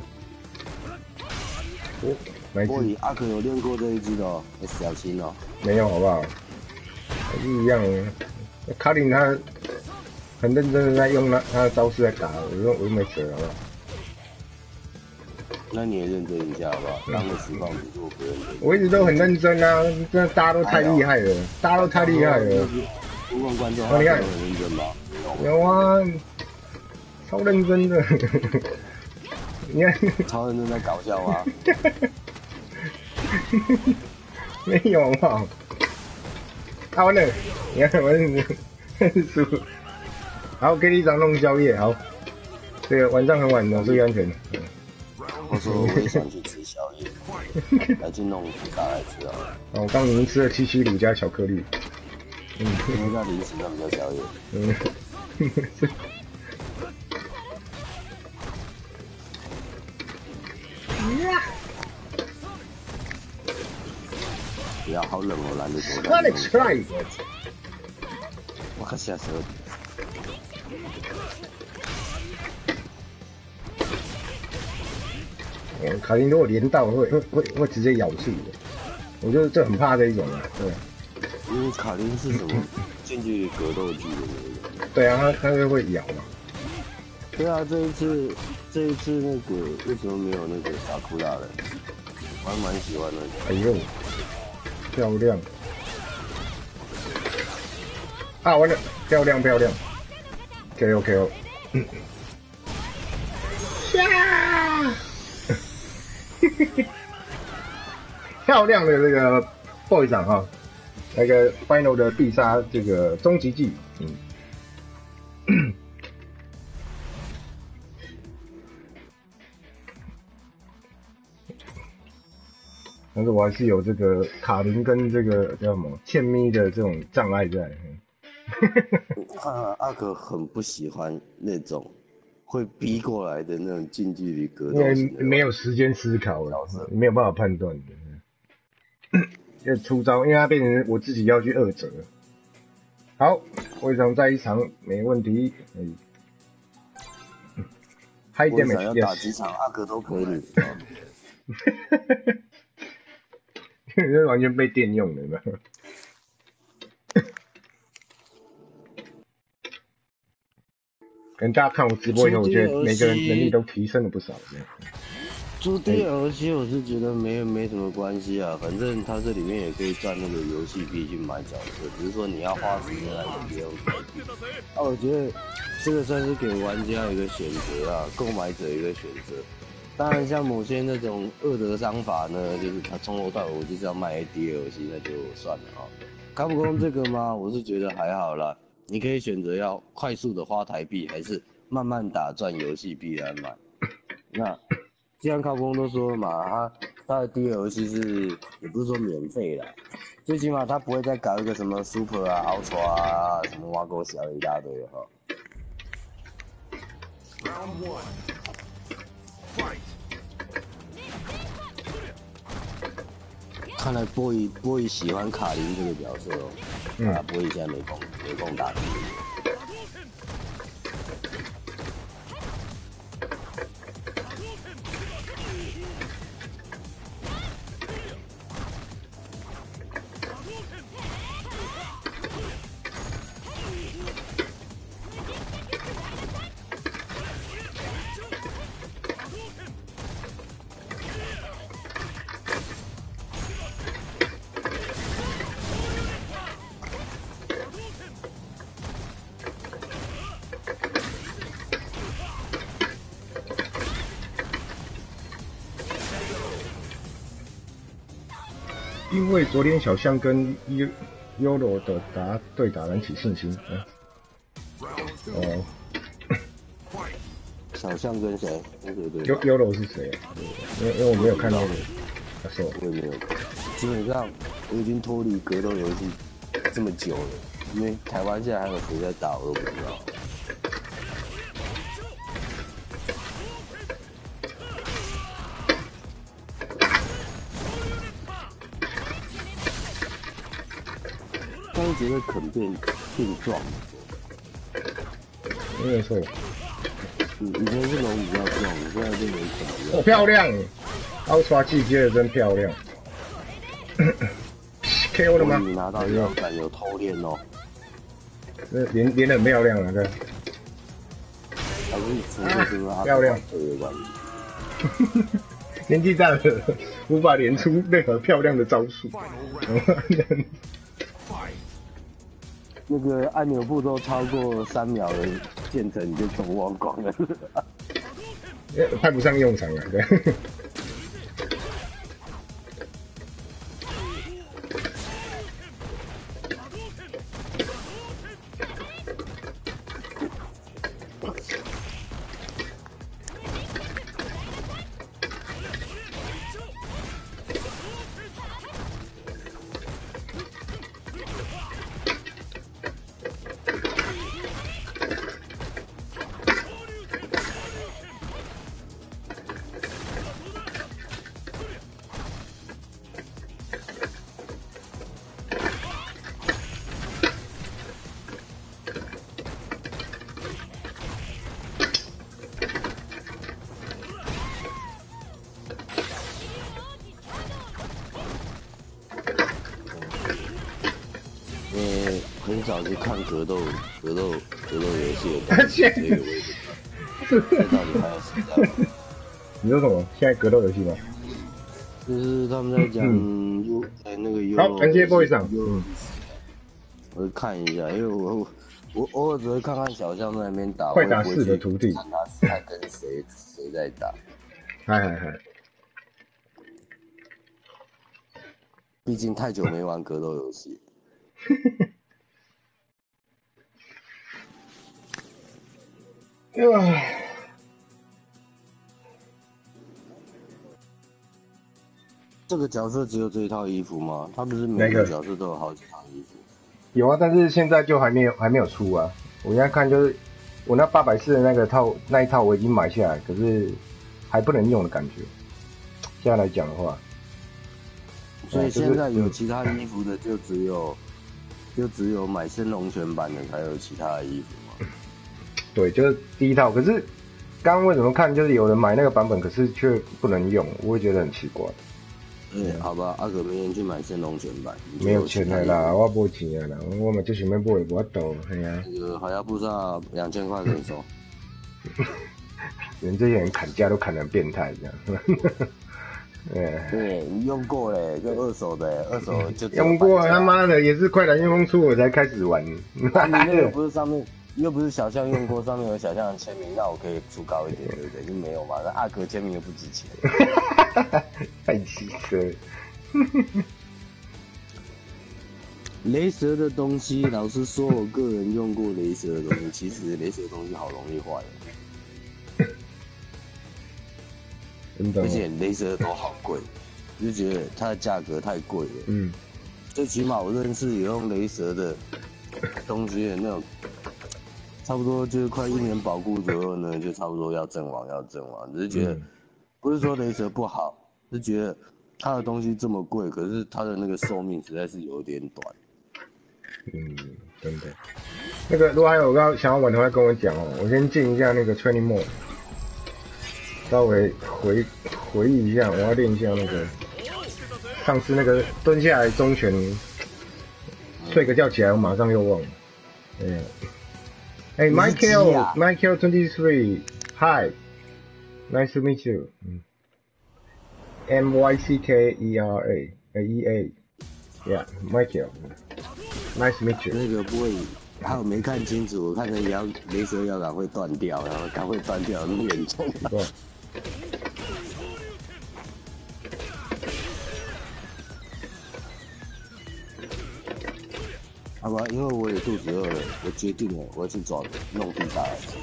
哦，哪一只？ 波伊阿可有练过这一只的哦，小心哦。 没有，好不好？还是一样。卡林他很认真的在用他他的招式来打，我说我又没辙，好不好？ 那你也认真一下好不好？当个实况主做不认真。 我一直都很认真啊，真的大家都太厉害了，大家都太厉害了。 不问观众， 哦，你看， 很认真吗？ 有啊，超认真的。你看， 超认真在搞笑吗？ 没有好不好？啊，完了，你看我是输。好，给你一张弄宵夜，好。这个晚上很晚了，注意安全。 我说我也想去吃宵夜，来去弄披萨来吃啊。 哦，我刚已经吃了七七乳加巧克力。 嗯，因为那零食那比较宵夜。 嗯。 不要，好冷哦，懒得躲。 Let's try。 我靠，吓死我！ 哦，卡林如果连到会会会会直接咬住的，我就这很怕这一种啊，对。 因为卡林是什么近距离格斗技的那个。 对啊，他他就会咬嘛。 对啊，这一次这一次那个为什么没有那个萨库拉的？我还蛮喜欢的。 哎呦，漂亮！啊，完了，漂亮漂亮 ，K O K O。呀！漂亮的这个 boy 长哈，那个 final 的必杀这个终极技，嗯。但是我还是有这个卡林跟这个叫什么欠咪的这种障碍在。 啊，阿可很不喜欢那种会逼过来的那种近距离格斗， 因为没有时间思考了，没有办法判断的。就出招，因为它变成我自己要去二折。好，会长在一场没问题。嗯 ，High damage， 要打几场阿可都可以。 这完全被电用了，有没有？可能大家看我直播以后，我觉得每个人能力都提升了不少。 出 D L C 我是觉得没没什么关系啊，反正它这里面也可以赚那个游戏币去买角色，只是说你要花时间来体验开币。啊，我觉得这个算是给玩家一个选择啊，购买者一个选择。当然，像某些那种恶德商法呢，就是他从头到尾我就是要卖 D L C， 那就算了啊。卡普空这个嘛，我是觉得还好啦。你可以选择要快速的花台币，还是慢慢打赚游戏币来买。那既然卡普空都说了嘛，他他的 D L C 是也不是说免费啦，最起码他不会再搞一个什么 Super 啊、Ultra 啊、什么挖沟小的一大堆哈。Round one. Fight. 看来波伊波伊喜欢卡林这个角色哦，嗯、啊，波伊现在没空没空打。 因为昨天小象跟优优罗的打对打燃起信心。嗯、哦， 小象跟谁？对对对。 优优罗是谁啊？因为因为我没有看到的，他说我也没有。基本上我已经脱离格斗游戏这么久了， 因为台湾现在还有谁在打，我都不知道。但是觉得肯变变壮， 没错。 以以前是龙比较壮，现在就没肯了。 哦，漂亮！奥刷季接的真漂亮。K O 了吗？ 你拿到腰杆有偷练哦。 那连连得很漂亮啊，这。 还是除了漂亮。年纪大了，无法连出任何漂亮的招数。 那个按钮步骤超过三秒的建成你就总忘光了， 派不上用场了，对。 很少去看格斗、格斗、格斗游戏的东西，所以我也不知道这到底还有谁在。 你说什么？现在格斗游戏吗？ 就是他们在讲 U， 在那个 U。 好，感谢 boy 上。 嗯。我看一下，因为我我偶尔只会看看小象在那边打。 快打四的徒弟。 看他是在跟谁谁在打。 嗨嗨嗨。 毕竟太久没玩格斗游戏。 唉， 这个角色只有这一套衣服吗？他不是每个角色都有好几套衣服？ 有啊，但是现在就还没有还没有出啊。我现在看就是我那八百四的那个套那一套我已经买下来，可是还不能用的感觉。现在来讲的话， 所以现在有其他衣服的就只有就只有买升龙拳版的才有其他的衣服吗？ 对，就是第一套。可是刚刚为什么看就是有人买那个版本，可是却不能用，我会觉得很奇怪。 嗯，好吧，阿可明天去买升龙拳版。 没有钱的啦，我没钱的啦，我们就想要买，我懂，系啊。 那个好亚布萨两千块可以收。 人这些人砍价都砍得很变态，这样。对， 对你用过嘞，就二手的，二手就用过，他妈的也是快打旋风出我才开始玩。 那你那个不是上面又不是小象用过，上面有小象的签名，那我可以出高一点，对不对？就没有嘛，那阿可签名又不值钱。 太奇特。 雷蛇的东西，老实说，我个人用过雷蛇的东西，其实雷蛇的东西好容易坏的。而且雷蛇都好贵，就觉得它的价格太贵了。嗯，最起码我认识有用雷蛇的东西的那种，差不多就是快一年保固左右呢，就差不多要阵亡要阵亡。只是觉得不是说雷蛇不好，是觉得它的东西这么贵，可是它的那个寿命实在是有点短。 嗯，真的。那个如果还有要想要玩的话，跟我讲哦，我先进一下那个 training mode。稍微回回忆一下，我要练一下那个上次那个蹲下来中拳，睡个觉起来我马上又忘了。对，哎 ，Michael Michael twenty three Hi，nice to meet you。嗯 ，M Y C K E R A E A，Yeah，Michael，nice to meet you。 那个不会，还有没看清楚，我看那腰雷蛇腰杆会断掉，然后杆会断掉，那么严重。好吧，因为我也肚子饿了，我决定了，我要去找弄披萨来吃。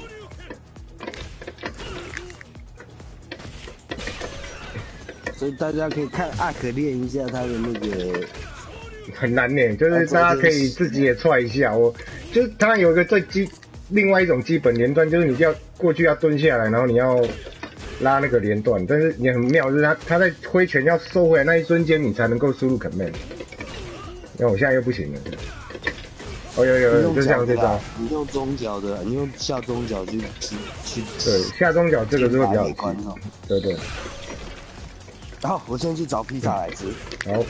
所以大家可以看阿可练一下他的那个很难呢，就是大家可以自己也踹一下。我就是它有一个最基，另外一种基本连段，就是你要过去要蹲下来，然后你要拉那个连段，但是也很妙，就是它它在挥拳要收回来那一瞬间，你才能够输入 command。那我现在又不行了。哦有有有，就像这招。 你用中脚的，你用下中脚去去去。 对，下中脚这个是会比较好记。对对。 好，我先去找披萨来吃。 好。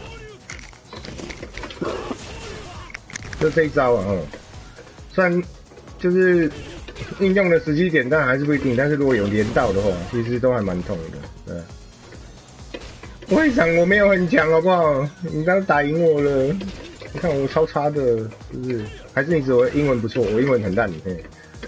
就这一招啊，嗯，虽然就是应用的时机点，但还是不一定。但是如果有连到的话，其实都还蛮痛的。对，我想我没有很强，好不好？你刚打赢我了，你看我超差的，是不是？还是你指我英文不错？我英文很烂，嘿。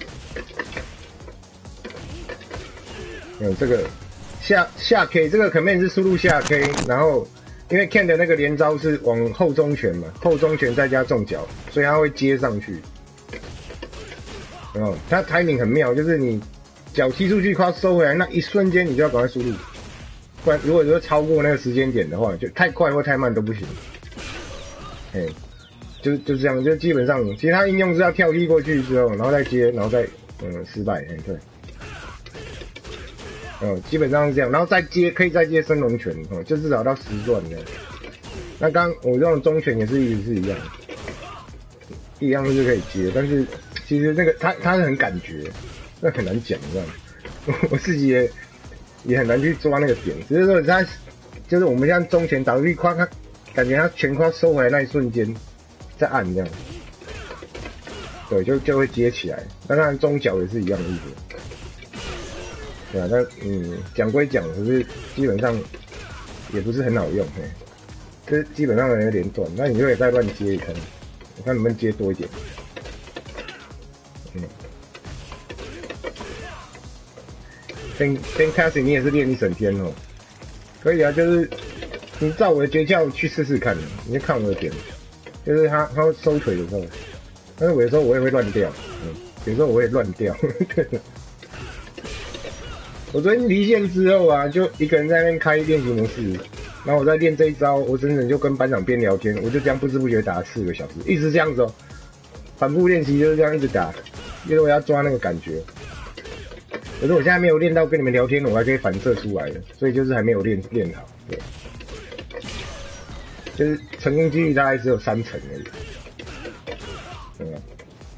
有这个下下 K， 这个 command 是输入下 K， 然后。因为 Ken 的那个连招是往后中拳嘛，后中拳再加重脚，所以他会接上去。然后他 timing 很妙，就是你脚踢出去，快要收回来那一瞬间，你就要赶快输入，不然如果说超过那个时间点的话，就太快或太慢都不行。哎，就是就是这样，就基本上其他应用是要跳踢过去之后，然后再接，然后再嗯失败，哎对。哦，基本上是这样，然后再接可以再接升龙拳，哦，就至少到十段的。那刚我用中拳也是一直是一样，一样是可以接，但是其实那个它它是很感觉，那很难讲，这样，我自己也也很难去抓那个点，只是说它就是我们像中拳打出去，夸它感觉它拳夸收回来那一瞬间再按这样，对，就就会接起来。那当然中脚也是一样的意思。对啊，那嗯，讲归讲，可是基本上也不是很好用，嘿，就是基本上有点短，那你就可以再乱接一看，我看能不能接多一点。嗯 ，Fantastic， 你也是练一整天哦，可以啊，就是你照我的诀窍去试试看，你就看我的点，就是他他会收腿的时候，但是我有时候我也会乱掉，嗯，有时候我会乱掉，对。我昨天离线之后啊，就一个人在那边开练习模式，然后我在练这一招，我整整就跟班长边聊天，我就这样不知不觉打了四个小时，一直这样子哦，反复练习就是这样一直打，因为我要抓那个感觉。可是我现在没有练到跟你们聊天，我还可以反射出来的，所以就是还没有练练好，对，就是成功几率大概只有三成而已，对吧？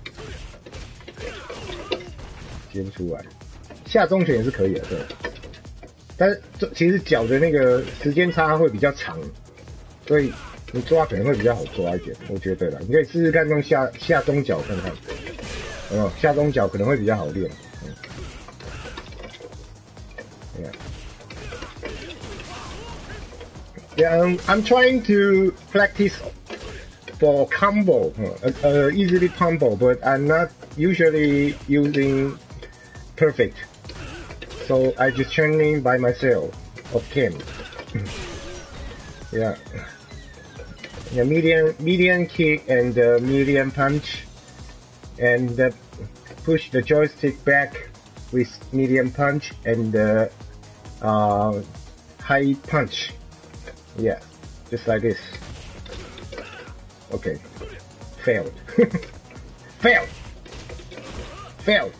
接不出来。下中拳也是可以的，对，但是这其实脚的那个时间差会比较长，所以你抓可能会比较好抓一点，我觉得啦，你可以试试看用下下中脚看看，有没有？下中脚可能会比较好练，嗯，yeah. Yeah, um, I'm trying to practice for combo, uh, uh, easily combo, but I'm not usually using perfect. So I just training by myself of Ken. Yeah. Yeah, medium medium kick and uh, medium punch, and uh, push the joystick back with medium punch and uh, uh, high punch. Yeah, just like this. Okay. Failed. Failed. Failed.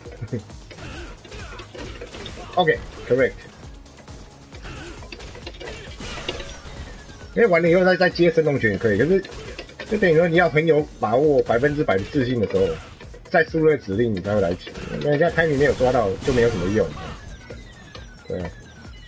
Okay, correct. 因为完了以后再再接升龙拳也可以，可是就等于说你要很有把握、百分之百的自信的时候，再输入指令你才会来取。那人家开你没有抓到，就没有什么用。对啊。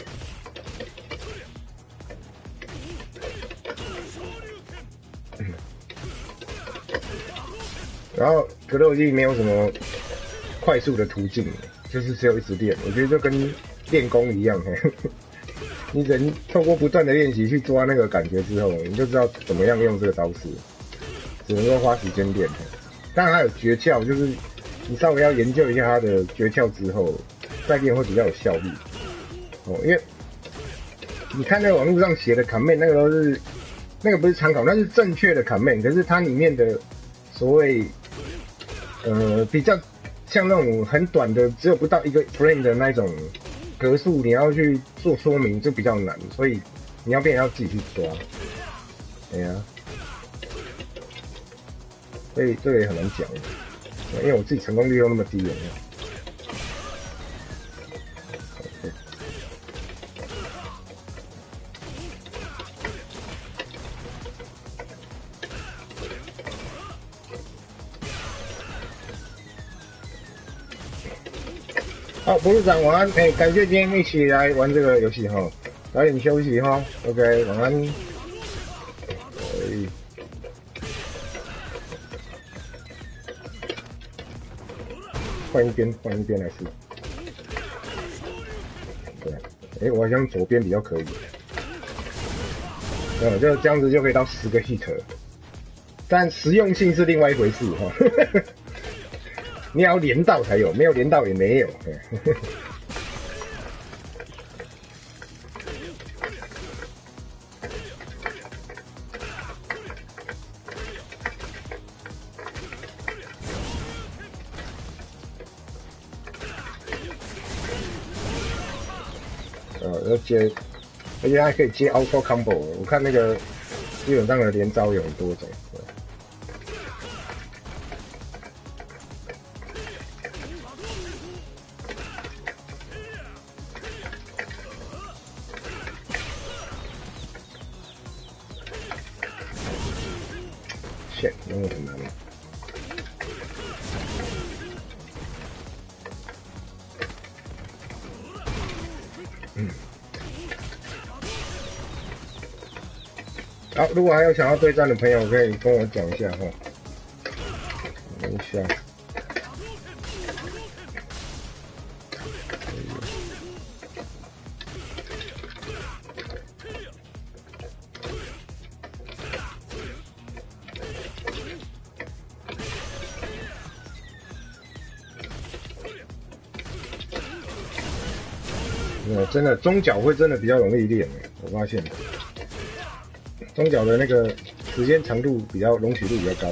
然后格斗技没有什么快速的途径，就是只有一直练。我觉得就跟练功一样，嘿，你人透过不断的练习去抓那个感觉之后，你就知道怎么样用这个招式，只能够花时间练。当然它有诀窍，就是你稍微要研究一下它的诀窍之后，再练会比较有效率。哦，因为你看那个网络上写的 command， 那个都是那个不是参考，那是正确的 command， 可是它里面的所谓呃比较像那种很短的，只有不到一个 frame 的那种格数，你要去做说明就比较难，所以你要变要自己去抓。哎呀， 所以这个也很难讲，因为我自己成功率又那么低了。好，董事长晚安，哎、欸，感谢今天一起来玩这个游戏哈，早点休息哈 ，OK， 晚安。哎，换一边，换一边来试。对，哎、欸，我好像左边比较可以。嗯，就这样子就可以到十个 hit 了，但实用性是另外一回事哈。你要连到才有，没有连到也没有。呃，要接，而且还可以接 auto combo。我看那个基本上的连招有很多种。shit， 那个很难。嗯。好，如果还有想要对战的朋友，可以跟我讲一下哈。等一下。嗯，真的中脚会真的比较容易练诶，我发现中脚的那个时间长度比较容许度比较高。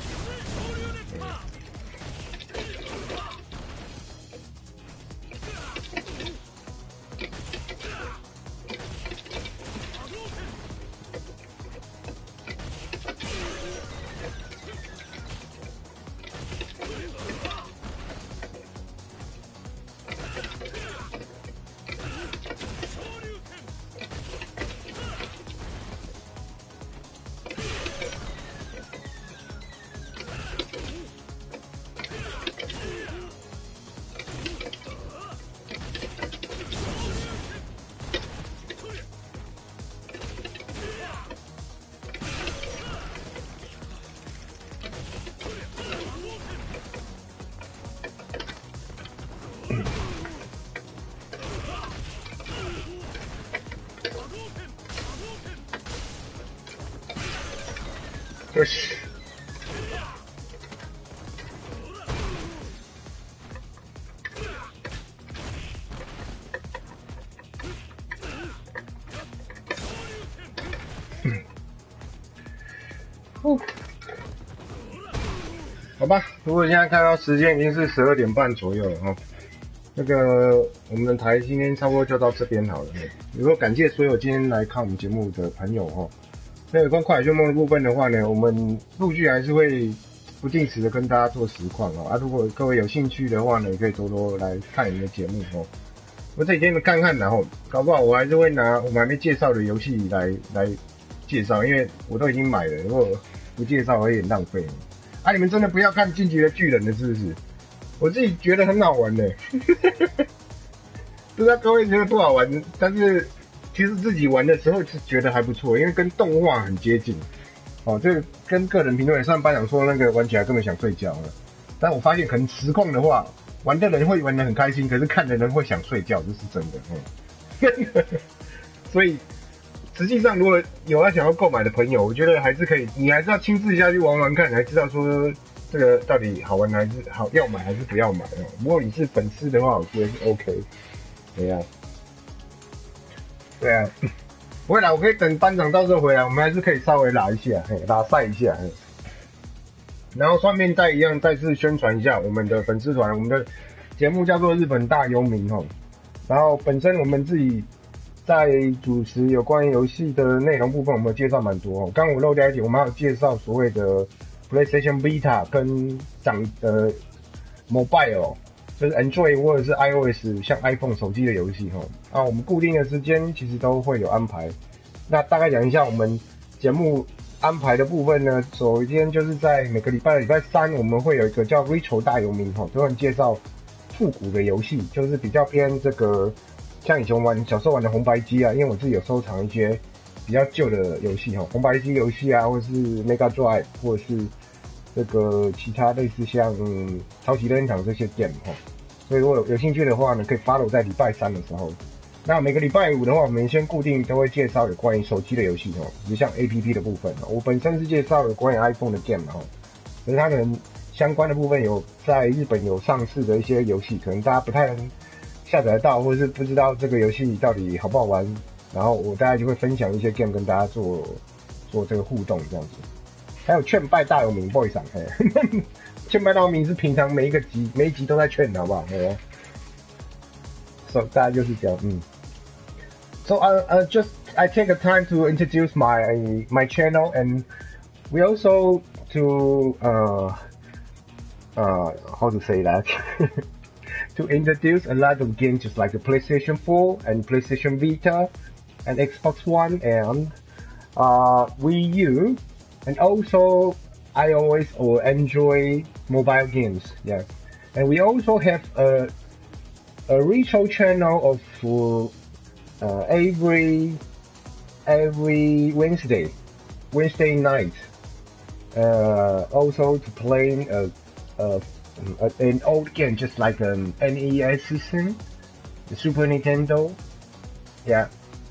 よし。哦，好吧，如果现在看到时间已经是十二点半左右了哈，那个我们的台今天差不多就到这边好了。如果感谢所有今天来看我们节目的朋友哈。那有关快打旋风的部分的话呢，我们陆续还是会不定时的跟大家做实况哦。啊，如果各位有兴趣的话呢，也可以多多来看我们的节目哦。我这几天看看然后，搞不好我还是会拿我们还没介绍的游戏来来介绍，因为我都已经买了，如果不介绍有点浪费。啊，你们真的不要看《进击的巨人》的，是不是？我自己觉得很好玩的，不知道各位觉得不好玩，但是。其实自己玩的时候是觉得还不错，因为跟动画很接近。哦，这个跟个人评论上班长说那个玩起来根本想睡觉了。但我发现可能实况的话，玩的人会玩得很开心，可是看的人会想睡觉，这是真的。嗯、所以实际上如果有要想要购买的朋友，我觉得还是可以，你还是要亲自下去玩玩看，才知道说这个到底好玩还是好要买还是不要买哦。如果你是粉丝的话，我觉得是 OK。对呀。对啊，不会啦，我可以等班长到时候回来，我们还是可以稍微拉一下，嘿，拉赛一下。嘿然后顺便再一样再次宣传一下我们的粉丝团，我们的节目叫做日本大游民吼。然后本身我们自己在主持有关于游戏的内容部分，我们有介绍蛮多哦。刚刚我漏掉一点，我们还有介绍所谓的 PlayStation Vita 跟掌呃 Mobile， 就是 Android 或者是 iOS 像 iPhone 手机的游戏哈。啊，我们固定的时间其实都会有安排。那大概讲一下我们节目安排的部分呢，首先就是在每个礼拜的礼拜三，我们会有一个叫 Retro 大游民哈，专门介绍复古的游戏，就是比较偏这个像以前玩小时候玩的红白机啊，因为我自己有收藏一些比较旧的游戏哈，红白机游戏啊，或者是 Mega Drive， 或者是这个其他类似像、嗯、超级任天堂这些 game 哈。所以如果有有兴趣的话呢，可以 follow 在礼拜三的时候。那每个礼拜五的话，我们先固定都会介绍有关于手机的游戏哦，比如像 A P P 的部分。我本身是介绍有关于 iPhone 的 game 哈，可是它可能相关的部分有在日本有上市的一些游戏，可能大家不太能下载得到，或者是不知道这个游戏到底好不好玩。然后我大概就会分享一些 game 跟大家做做这个互动这样子。还有劝败大有名 boy 上，嘿，劝败大有名是平常每一个集每一集都在劝，好不好？哦，所以大家就是这样，嗯。So uh, uh, just I take a time to introduce my my channel, and we also to uh uh how to say that to introduce a lot of games just like the PlayStation four and PlayStation Vita and Xbox One and uh Wii U, and also iOS or Android mobile games. Yeah, and we also have a a retro channel of uh, Uh, every every Wednesday, Wednesday night. Uh, also to playing a, a, a an old game just like an N E S system, the Super Nintendo. Yeah.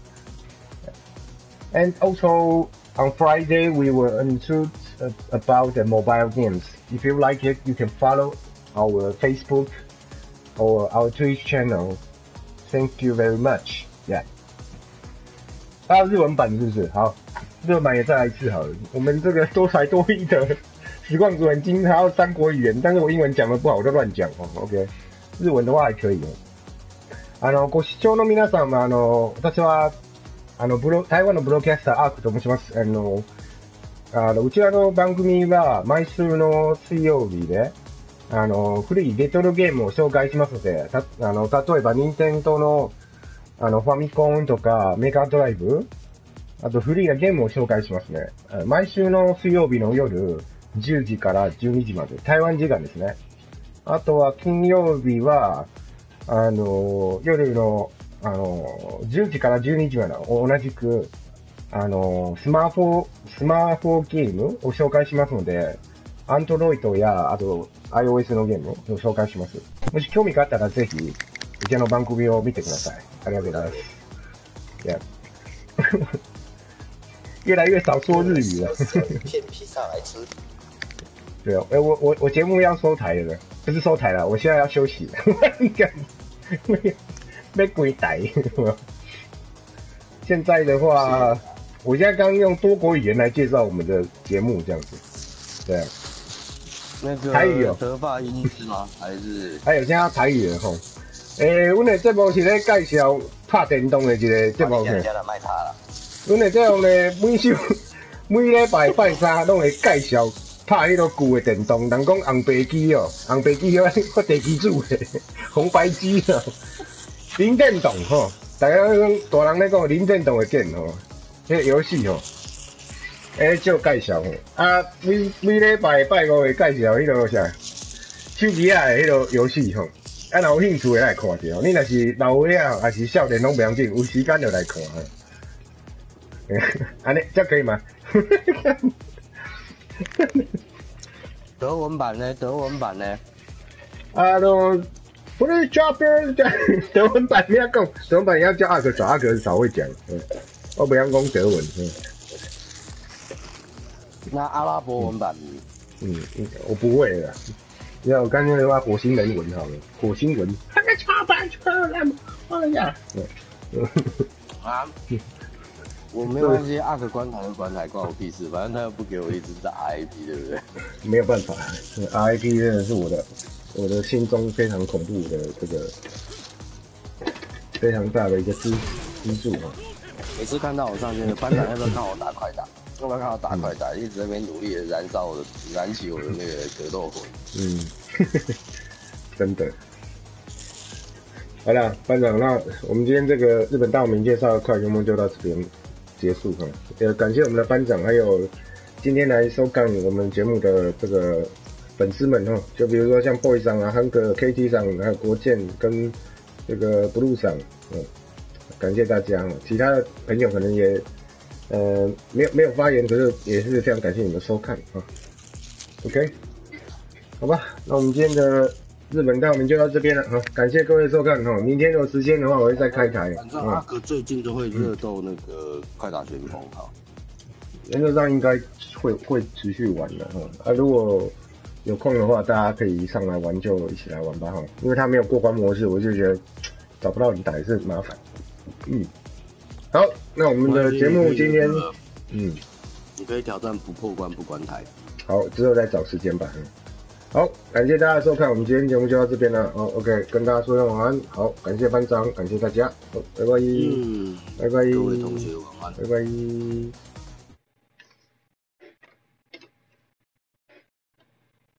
And also on Friday we will include uh, about the mobile games. If you like it, you can follow our Facebook or our Twitch channel. Thank you very much. Yeah， 还有日文版是不是？好，日文版也再来一次好了。我们这个多才多艺的实况主人今还要三国语言，但是我英文讲的不好，我就乱讲哦。OK， 日文的话还可以哦。あのご視聴の皆さんはあの私はあのブロ台湾のブローキャスターアークと申します。あのあのうちらの番組は毎週の水曜日であの古いレトロゲームを紹介しますので、たあの例えば任天堂のあの、ファミコンとか、メガドライブ、あとフリーなゲームを紹介しますね。毎週の水曜日の夜、じゅうじからじゅうにじまで、台湾時間ですね。あとは金曜日は、あの、夜の、あの、じゅうじからじゅうにじまで、同じく、あの、スマホ、スマホゲームを紹介しますので、アンドロイドや、あと、iOS のゲームを紹介します。もし興味があったらぜひ、以前の番組を見てください。ありがとうございます。Yeah. 越来越少说日语了。 骗披萨来吃。 对哦，哎、欸，我我我节目要收台了，不是收台了，我现在要休息了。被鬼逮。现在的话，我现在刚用多国语言来介绍我们的节目，这样子。对、啊。 那个台语哦， 德法英是吗？还是？ 还有现在要台语了吼。诶、欸，阮的节目是咧介绍拍电动的一个节目。 现在卖茶了。 阮的这种咧，每週每禮拜拜三攏會介紹拍迄個舊的電動，人講紅白機哦，紅白機迄個地基主的紅白機哦，林電動吼，大家講大人咧講林電動的 game 吼，迄個遊戲吼，誒就介紹吼，啊每每禮拜拜五會介紹迄個啥手機仔的迄個遊戲吼。啊，若有興趣的來看者，你若是老歲仔，還是少年攏袂要緊，有時間就來看。安尼，這可以嗎？ 德文版呢？德文版呢？ 啊，都不是 Jobber 德文版你要講，德文版要叫阿哥找，阿哥少會講，我不要講德文。 那阿拉伯文版？ 嗯嗯，我不會啦。要我乾脆的話，火星人文好了，火星文。 啊，我没关系，阿克关台就关台，关我屁事，反正他又不给我一直打 R I P， 对不对？ 没有办法 ，R I P 真的是我的，我的心中非常恐怖的这个非常大的一个支支柱啊。 每次看到我上线的班长，要不要看我打快打？ 要不然看到打快打，一直在那边努力的燃烧我的，燃起我的那个格斗魂。 嗯，真的。好啦，班长，那我们今天这个日本大名介绍的快圆梦就到这边结束哈。呃，感谢我们的班长，还有今天来收看我们节目的这个粉丝们哈，就比如说像 Boy 上啊、汉哥、K T 上，还有国建跟这个 Blue 上，嗯，感谢大家。其他的朋友可能也呃没有没有发言，可是也是非常感谢你们收看啊。OK， 好吧，那我们今天的日本大名就到这边了哈，感谢各位收看哈。明天有时间的话，我会再开台。 反正阿哥最近都会热斗那个快打旋风哈， 原则上应该会会持续玩的哈。啊，如果有空的话，大家可以上来玩，就一起来玩吧哈。因为他没有过关模式，我就觉得找不到你打也是麻烦。嗯，好，那我们的节目今天，嗯， 你可以挑战不破关不关台。 好，之后再找时间吧。嗯，好，感谢大家的收看，我们今天节目就到这边了。好 ，OK， 跟大家说声晚安。好，感谢班长，感谢大家，好，拜拜。 嗯， 拜拜。 各位同学晚安。 拜拜。